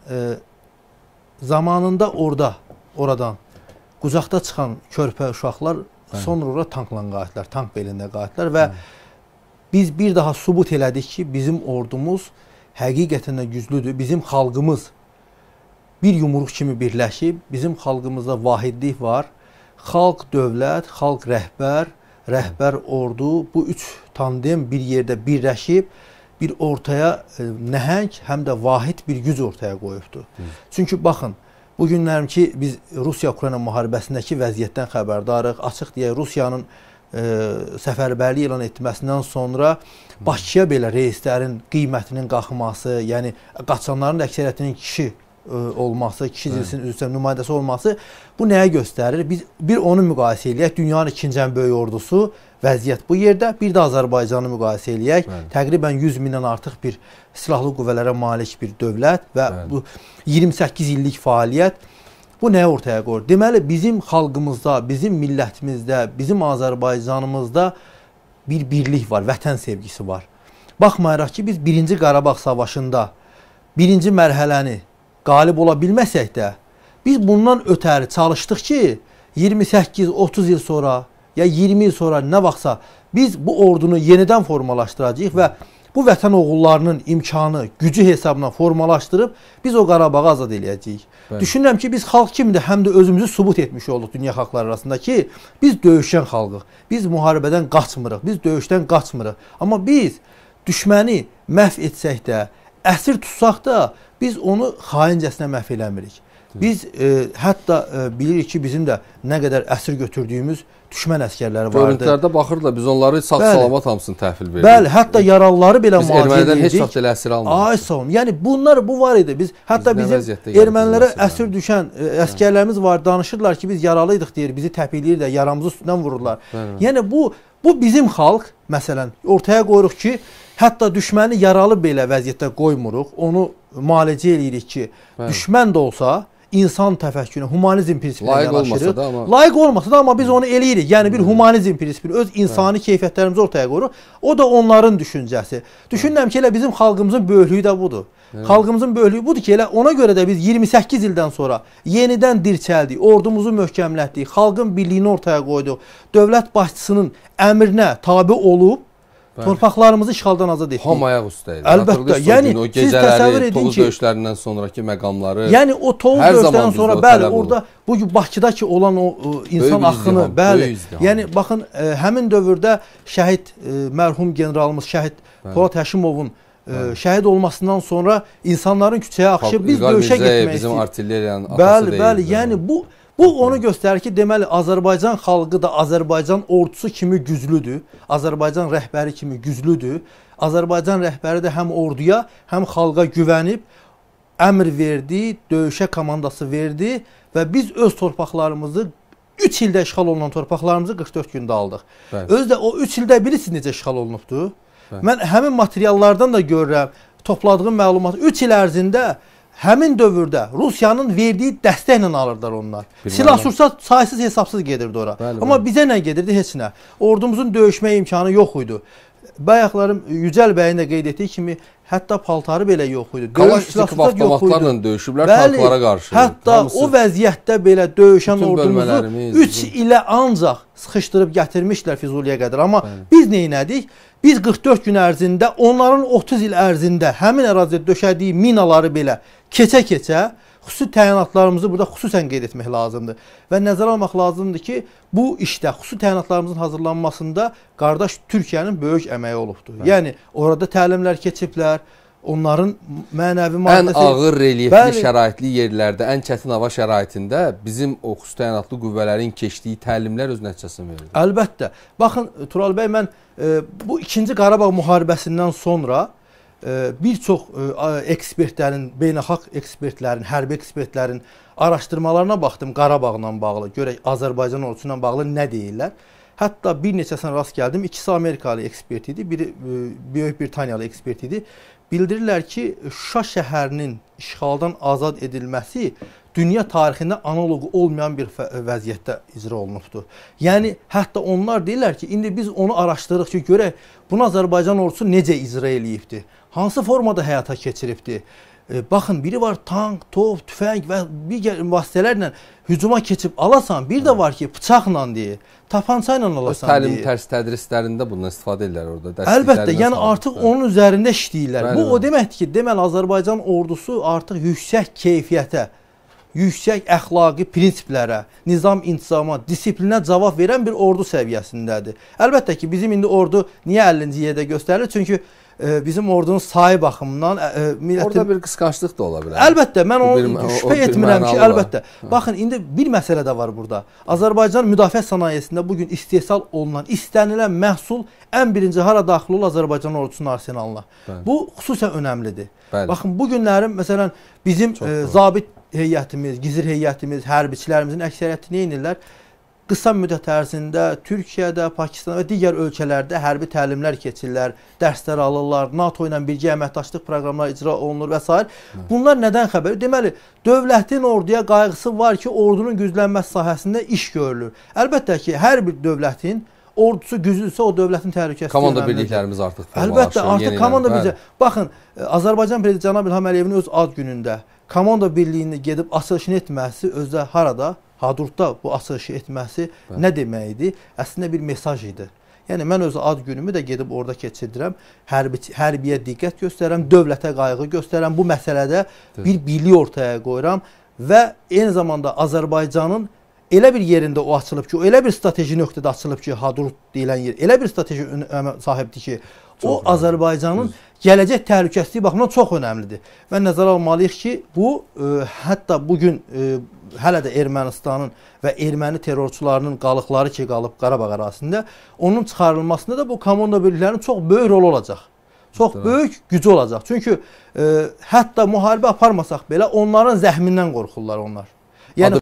zamanında oradan qucaqda çıxan körpə uşaqlar sonra ora tankla qayıtdılar, tank belində qayıtdılar və biz bir daha sübut elədik ki, bizim ordumuz həqiqətən də güclüdür. Bizim xalqımız bir yumruq kimi birləşib, bizim xalqımızda vahidlik var. Xalq dövlət, xalq rəhbər, rəhbər ordu, bu üç tandem bir yerdə birləşib, bir ortaya nəhəng, həm də vahid bir güc ortaya qoyubdur. Çünki baxın, bu günlərim ki, biz Rusiya-Ukrayna müharibəsindəki vəziyyətdən xəbərdarıq. Açıq deyək, Rusiyanın səfərbərlik elan etməsindən sonra Bakıya belə reyslərin qiymətinin qalxması, yəni qaçanların əksəriyyətinin kişi olması, kişi cinsinin üzrə nümayəndəsi olması bu nəyə göstərir? Biz bir onu müqayisə eləyək, dünyanın ikinci ən böyük ordusu, vəziyyət bu yerdə, bir də Azərbaycanı müqayisə eləyək. Təqribən 100 mindən artıq bir silahlı qüvvələrə malik bir dövlət və bu 28 illik fəaliyyət bu nəyə ortaya qoyur? Deməli, bizim xalqımızda, bizim millətimizdə, bizim Azərbaycanımızda bir birlik var, vətən sevgisi var. Baxmayaraq ki, biz 1-ci Qarabağ savaşında 1-ci mərhələni qalib ola bilməsək də, biz bundan ötəri çalışdıq ki, 28-30 il sonra ya 20 il sonra nə vaxtsa biz bu ordunu yenidən formalaşdıracağıq və bu vətən oğullarının imkanı, gücü hesabına formalaşdırıb biz o Qarabağı azad eləyəcəyik. Düşünürəm ki, biz xalq kimi də həm də özümüzü sübut etmiş olduq dünya xalqları arasında ki, biz döyüşən xalqıq. Biz müharibədən qaçmırıq, biz döyüşdən qaçmırıq. Amma biz düşməni məhv etsək də, əsir tutsaq da biz onu xaincəsinə məhv eləmirik. Biz hətta bilirik ki, bizim də nə qədər əsir götürdüyümüz düşmən əskərləri vardı. Görüntülərdə baxırıq da biz onları sağ-salamat hamısını təhvil verdik. Bəli, hətta yaralıları belə müalicə edirdik. Biz ermənidən heç vaxt elə əsir almamışıq. Ay sağ olun. Yəni bunlar bu var idi. Biz hətta bizim ermənilərə əsir düşən əskərlərimiz var, danışırlar ki, biz yaralıydıq deyir, bizi təpikləyir də, yaramızı üstündən vururlar. Yəni bu bizim xalq məsələn ortaya qoyuruq ki, hətta düşməni yaralı belə vəziyyətdə qoymuruq. Onu müalicə eləyirik ki, düşmən də olsa insan təfəkkürünə, humanizm prinsipinə yanaşırıq. Layiq olmasa da amma biz onu eləyirik. Yəni bir humanizm prinsipini, öz insani keyfiyyətlərimizi ortaya qoyuruq. O da onların düşüncəsi. Düşünürəm ki, elə bizim xalqımızın böyüklüyü də budur. Xalqımızın böyüklüyü budur ki, elə ona görə də biz 28 ildən sonra yenidən dirçəldik, ordumuzu möhkəmlətdik, xalqın birliyini ortaya qoyduq. Dövlət başçısının əmrinə tabe olub torpaqlarımızı işğaldan azad etdik. Ham ayaq üstə idi. Əlbəttə. Yəni o gecələri, Tovuz döyüşlərindən sonraki məqamları. Yəni o Tovuz döyüşlərindən sonra bəli, orada bu Bakıdakı olan o insan axını, bəli. Yəni baxın, həmin dövrdə şəhid mərhum generalımız şəhid Polad Həşimovun şəhid olmasından sonra insanların küçəyə axışı biz döyüşə getmək bizim artilleriyanın atası deyil. Bəli, yəni bu onu göstərir ki, deməli Azərbaycan xalqı da Azərbaycan ordusu kimi güclüdür. Azərbaycan rəhbəri kimi güclüdür. Azərbaycan rəhbəri də həm orduya, həm xalqa güvənib əmr verdi, döyüşə komandası verdi və biz öz torpaqlarımızı 3 ildə işğal olunan torpaqlarımızı 44 gündə aldıq. Özü də o 3 ildə bilirsiniz necə işğal olunubdur. Mən həmin materiallardan da görürəm, topladığım məlumat 3 il ərzində həmin dövrdə Rusiyanın verdiyi dəstəklə alırdılar onlar. Silah-sursat saysız hesabsız gedirdi ora. Amma bizə nə gedirdi? Heç nə. Ordumuzun döyüşmə imkanı yox idi. Bayaqlarım Yücəl bəyin də qeyd etdiyi kimi hətta paltarı belə yox idi. Döyüş silah-sursat yox idi. Döyüşüblər tanklara qarşı. Hətta o vəziyyətdə belə döyüşən ordumuzu 3 ilə ancaq sıxışdırıb gətirmişlər Füzuliyə qədər. Amma biz nə etdik? Biz 44 gün ərzində, onların 30 il ərzində həmin ərazidə döşədiyi minaları belə keçə-keçə xüsusi təyinatlarımızı burada xüsusən qeyd etmək lazımdır. Və nəzərə almaq lazımdır ki, bu işdə xüsusi təyinatlarımızın hazırlanmasında qardaş Türkiyənin böyük əməyi olubdur. Yəni, orada təlimlər keçiblər, onların mənəvi maddəsi... Ən ağır relyefli şəraitli yerlərdə, ən çətin hava şəraitində bizim o xüsusi təyinatlı qüvvələrin keçdiyi təlimlər öz nəticəsini verir. Əlbəttə. Baxın, Tural bəy, mən bu 2-ci Qarabağ müharibəsindən sonra bir çox ekspertlərin, beynəlxalq ekspertlərin, hərbi ekspertlərin araşdırmalarına baxdım Qarabağla bağlı. Görək, Azərbaycan ordusu ilə bağlı nə deyirlər. Hətta bir neçəsinə rast gəldim. İkisi Amerikalı ekspert idi, biri Böyük Britaniyalı ekspert idi. Bildirirlər ki, Şuşa şəhərinin işğaldan azad edilməsi dünya tarixində analogu olmayan bir vəziyyətdə icra olunubdur. Yəni, hətta onlar deyirlər ki, indi biz onu araşdırırıq ki, görək, bunu Azərbaycan ordusu necə icra eləyibdir, hansı formada həyata keçiribdir. Baxın, biri var tank, top, tüfəng və digər vasitələrlə hücuma keçib alasan, bir də var ki, bıçaqla deyir, tapança ilə alasan deyir. Təlim tərs tədrislərində bundan istifadə edirlər orada. Əlbəttə, yəni artıq onun üzərində işləyirlər. Bu o deməkdir ki, deməli Azərbaycan ordusu artıq yüksək keyfiyyətə, yüksək əxlaqi prinsiplərə, nizam-intizama, disiplinə cavab verən bir ordu səviyyəsindədir. Əlbəttə ki, bizim indi ordu niyə 50-ci yerdə göstərilir? Çünki bizim ordunun sayı baxımından orada bir qısqanclıq da ola bilər. Əlbəttə, mən onu şübhə etmirəm ki, əlbəttə. Baxın, indi bir məsələ də var burada. Azərbaycan müdafiə sənayesində bugün istehsal olunan, istənilən məhsul ən birinci hara daxil olur? Azərbaycan ordusunun arsenalına. Bu xüsusən önəmlidir. Baxın, bu günlərin, məsələn, bizim zabit heyətimiz, gizir heyətimiz, hərbiçilərimizin əksəriyyəti nə edirlər? Qısa müddət ərzində Türkiyədə, Pakistan və digər ölkələrdə hərbi təlimlər keçirlər, dərslər alırlar, NATO ilə birgə əməkdaşlıq proqramları icra olunur və s. Bunlar nədən xəbər? Deməli, dövlətin orduya qayğısı var ki, ordunun güclənməsi sahəsində iş görülür. Əlbəttə ki, hər bir dövlətin ordusu güclüsə o dövlətin təhlükəsizliyi. Komanda birliklərimiz artıq formalaşır. Əlbəttə, artıq komanda birlikləri. Baxın, Azərbaycan prezidenti Cənab İlham Əliyevin öz ad günündə komanda birliyini gedib açılışını etməsi özdə harada? Hadrutda bu açılışı etməsi nə deməkdir? Əslində bir mesaj idi. Yəni mən öz ad günümü də gedib orada keçirdirəm. Hərbiyə diqqət göstərirəm, dövlətə qayğı göstərirəm. Bu məsələdə bir birlik ortaya qoyuram və eyni zamanda Azərbaycanın elə bir yerində o açılıb ki, o elə bir strateji nöqtədə açılıb ki, Hadrut deyilən yer elə bir strateji sahibdir ki, o Azərbaycanın gələcək təhlükəsizliyi baxımından çox önəmlidir. Və nəzərə almalıyıq ki, bu hətta bugün hələ də Ermənistanın və erməni terrorçularının qalıqları ki, qalıb Qarabağ ərazisində, onun çıxarılmasında da bu komando birliklərinin çox böyük rolu olacaq. Çox böyük gücü olacaq. Çünki hətta müharibə aparmasaq belə onların zəhmindən qorxurlar onlar. Yəni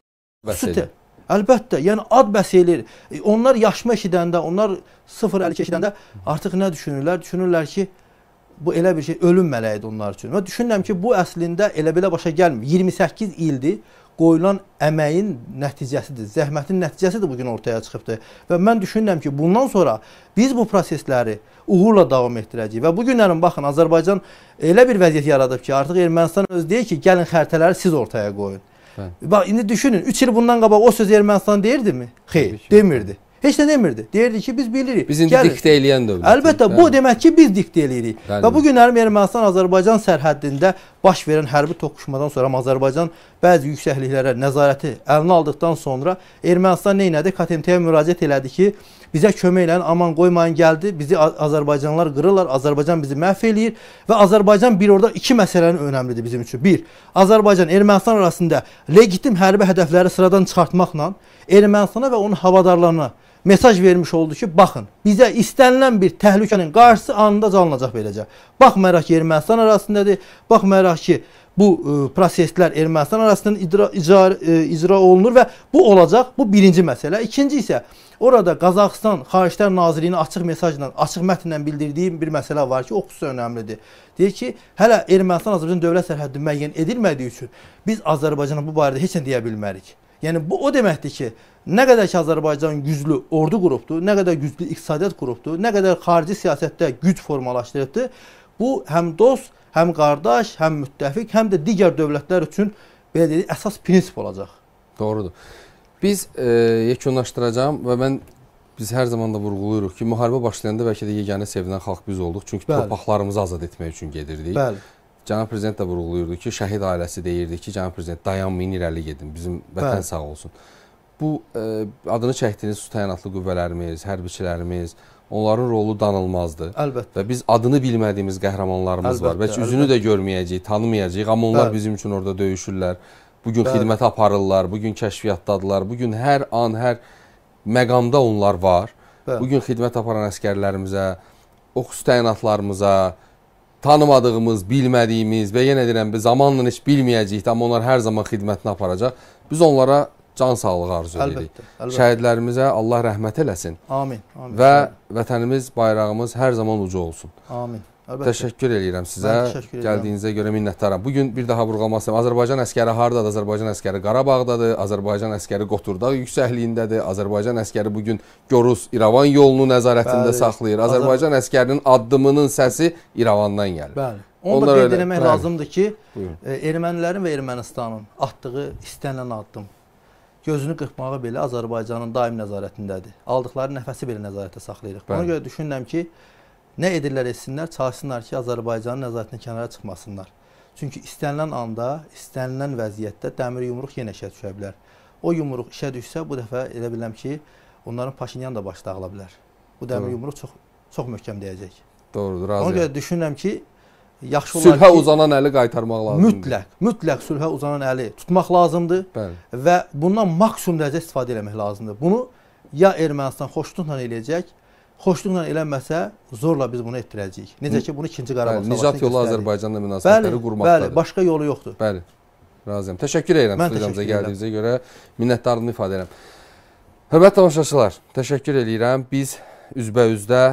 əlbəttə, yəni ad bəs eləyir. Onlar yaşma eşidəndə, onlar 0-52 eşidəndə artıq nə düşünürlər? Düşünürlər ki, bu elə bir şey, ölüm mələyidir onlar üçün. Və düşünürəm ki, bu əslində elə belə başa gəlmir. 28 ildir qoyulan əməyin nəticəsidir, zəhmətin nəticəsidir bugün ortaya çıxıbdır. Və mən düşünürəm ki, bundan sonra biz bu prosesləri uğurla davam etdirəcəyik. Və bu günlərin baxın, Azərbaycan elə bir vəziyyət yaradıb ki, artıq Ermənistan öz deyir ki, gəlin xəritələri siz ortaya qoyun. Bax, indi düşünün, 3 il bundan qabaq o söz Ermənistan deyirdi mi? Xeyr, demirdi. Heç nə demirdi. Deyirdi ki, biz bilirik. Biz indi diktə eləyən dövlət. Əlbəttə, bu demək ki, biz diktə eləyirik. Və bu günlərim Ermənistan-Azərbaycan sərhəddində baş verən hərbi toqquşmadan sonra Azərbaycan bəzi yüksəkliklərə nəzarəti əlinə aldıqdan sonra Ermənistan nə etdi? KMTT-yə müraciət elədi ki, bizə kömək eləyin, aman qoymayın gəldi, bizi Azərbaycanlılar qırırlar, Azərbaycan bizi məhv eləyir və Azərbaycan bir orada iki məsələnin önəmlidir bizim üçün. Bir, Azərbaycan Ermənistan arasında legitim hərbi hədəfləri sıradan çıxartmaqla Ermənistana və onun havadarlarına mesaj vermiş oldu ki, baxın, bizə istənilən bir təhlükənin qarşısı anında alınacaq beləcə. Baxmayaraq ki, Ermənistan arasındadır, baxmayaraq ki, bu proseslər Ermənistan arasında icra olunur və bu olacaq, bu birinci məsələ. İkinci isə, orada Qazaxıstan Xariclər Nazirliyinin açıq mesajla, açıq mətnlə bildirdiyim bir məsələ var ki, o xüsusi önəmlidir. Deyir ki, hələ Ermənistan-Azərbaycan dövlət sərhəddi müəyyən edilmədiyi üçün biz Azərbaycana bu barədə heç nə deyə bilmərik. Yəni, bu o deməkdir ki, nə qədər ki Azərbaycan güclü ordu qurubdur, nə qədər güclü iqtisadiyyat qurubdur, nə qədər xarici siyasətdə güc formalaşdırıbdır, bu həm dost, həm qardaş, həm müttəfiq, həm də digər dövlətlər üçün belə deyək, əsas prinsip olacaq. Doğrudur. Biz yekunlaşdıracağım və biz hər zaman da vurğuluyuruq ki, müharibə başlayanda bəlkə də yeganə sevinən xalq biz olduq. Çünki torpaqlarımızı azad etmək üçün gedirdik. Cənab Prezident də vurğuluyurdu ki, şəhid ailəsi deyirdi ki, Cənab Prezident dayanmayın, irəli gedin, bizim vətən sağ olsun. Bu adını çəkdiyiniz su təyinatlı qüvvələrimiz, hərbiçilərimiz, onların rolu danılmazdır. Əlbəttə. Və biz adını bilmədiyimiz qəhrəmanlarımız var. Bəlkə üzünü də görməyəcəyik, tanımayacağıq, amma onlar bizim üçün orada döyüşürlər. Bugün xidmətə aparırlar, bugün kəşfiyyatdadılar, bugün hər an, hər məqamda onlar var. Bugün xidmət aparan əsgərlərimizə, o xüsusi təyinatlarımıza, tanımadığımız, bilmədiyimiz və yenə deyirəm, zamanla heç bilməyəcəyik, amma onlar hər zaman xidmətini aparacaq. Biz onlara can sağlığı arzu edirik. Şəhidlərimizə Allah rəhmət eləsin. Amin. Və vətənimiz, bayrağımız hər zaman ucu olsun. Amin. Təşəkkür edirəm sizə. Gəldiyinizə görə minnətdaram. Bugün bir daha vurğulamaq istəyirəm. Azərbaycan əskəri hardadır? Azərbaycan əskəri Qarabağdadır. Azərbaycan əskəri Qoturdağ yüksəkliyindədir. Azərbaycan əskəri bugün Gorus İrəvan yolunu nəzarətində saxlayır. Azərbaycan əskərinin addımının səsi İrəvandan gəlir. Bəli. Onu da qeyd etmək lazımdır ki, ermənilərin və Ermənistanın atdığı istənilən addım gözünü qırpmağı belə Azərbaycanın daim nəzarətindədir. Aldıqları nəfəsi belə nəzarətdə saxlayırıq. Ona görə düşünürəm ki, nə edirlər etsinlər, çalışsınlar ki, Azərbaycanın nəzarətindən kənara çıxmasınlar. Çünki istənilən anda, istənilən vəziyyətdə dəmir yumruq yenə işə düşə bilər. O yumruq işə düşsə, bu dəfə elə biləm ki, onların Paşinyan da başı dağıla bilər. Bu dəmir yumruq çox möhkəm deyəcək. Doğrudur, razıyam. Ona görə düşünürəm ki, yaxşı olar ki, sülhə uzanan əli qaytarmaq lazımdır. Mütləq sülhə uzanan əli tutmaq lazımdır və bundan maksimum dərəcə istifadə etmək lazımdır. Bunu ya Ermənistan xoşluqla eləyəcək, xoşluqla eləməsə zorla biz bunu etdirəcəyik. Necə ki, bunu ikinci Qarabağ savaşında Nicat yolu Azərbaycanla münasibətləri qurmaqdadır. Bəli, başqa yolu yoxdur. Bəli, razıyam. Təşəkkür edirəm studiyamıza gəldiyinizə görə, minnətdarlığımı ifadə edirəm. Hörmətli tamaşaçılar, təşəkkür edirəm. Biz üzbə-üzdə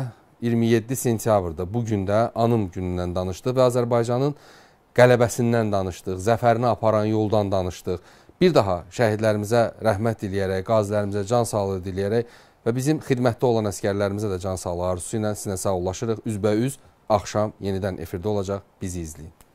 27 sentyabrda bu gündə anım günündən danışdıq və Azərbaycanın qələbəsindən danışdıq, zəfərini aparan yoldan danışdıq. Bir daha şəhidlərimizə rəhmət diləyərək, qazilərimizə can sağlığı diləyərək və bizim xidmətdə olan əsgərlərimizə də can sağlığı arzusu ilə sizinlə sağollaşırıq. Üzbə-üz axşam yenidən efirdə olacaq. Bizi izləyin.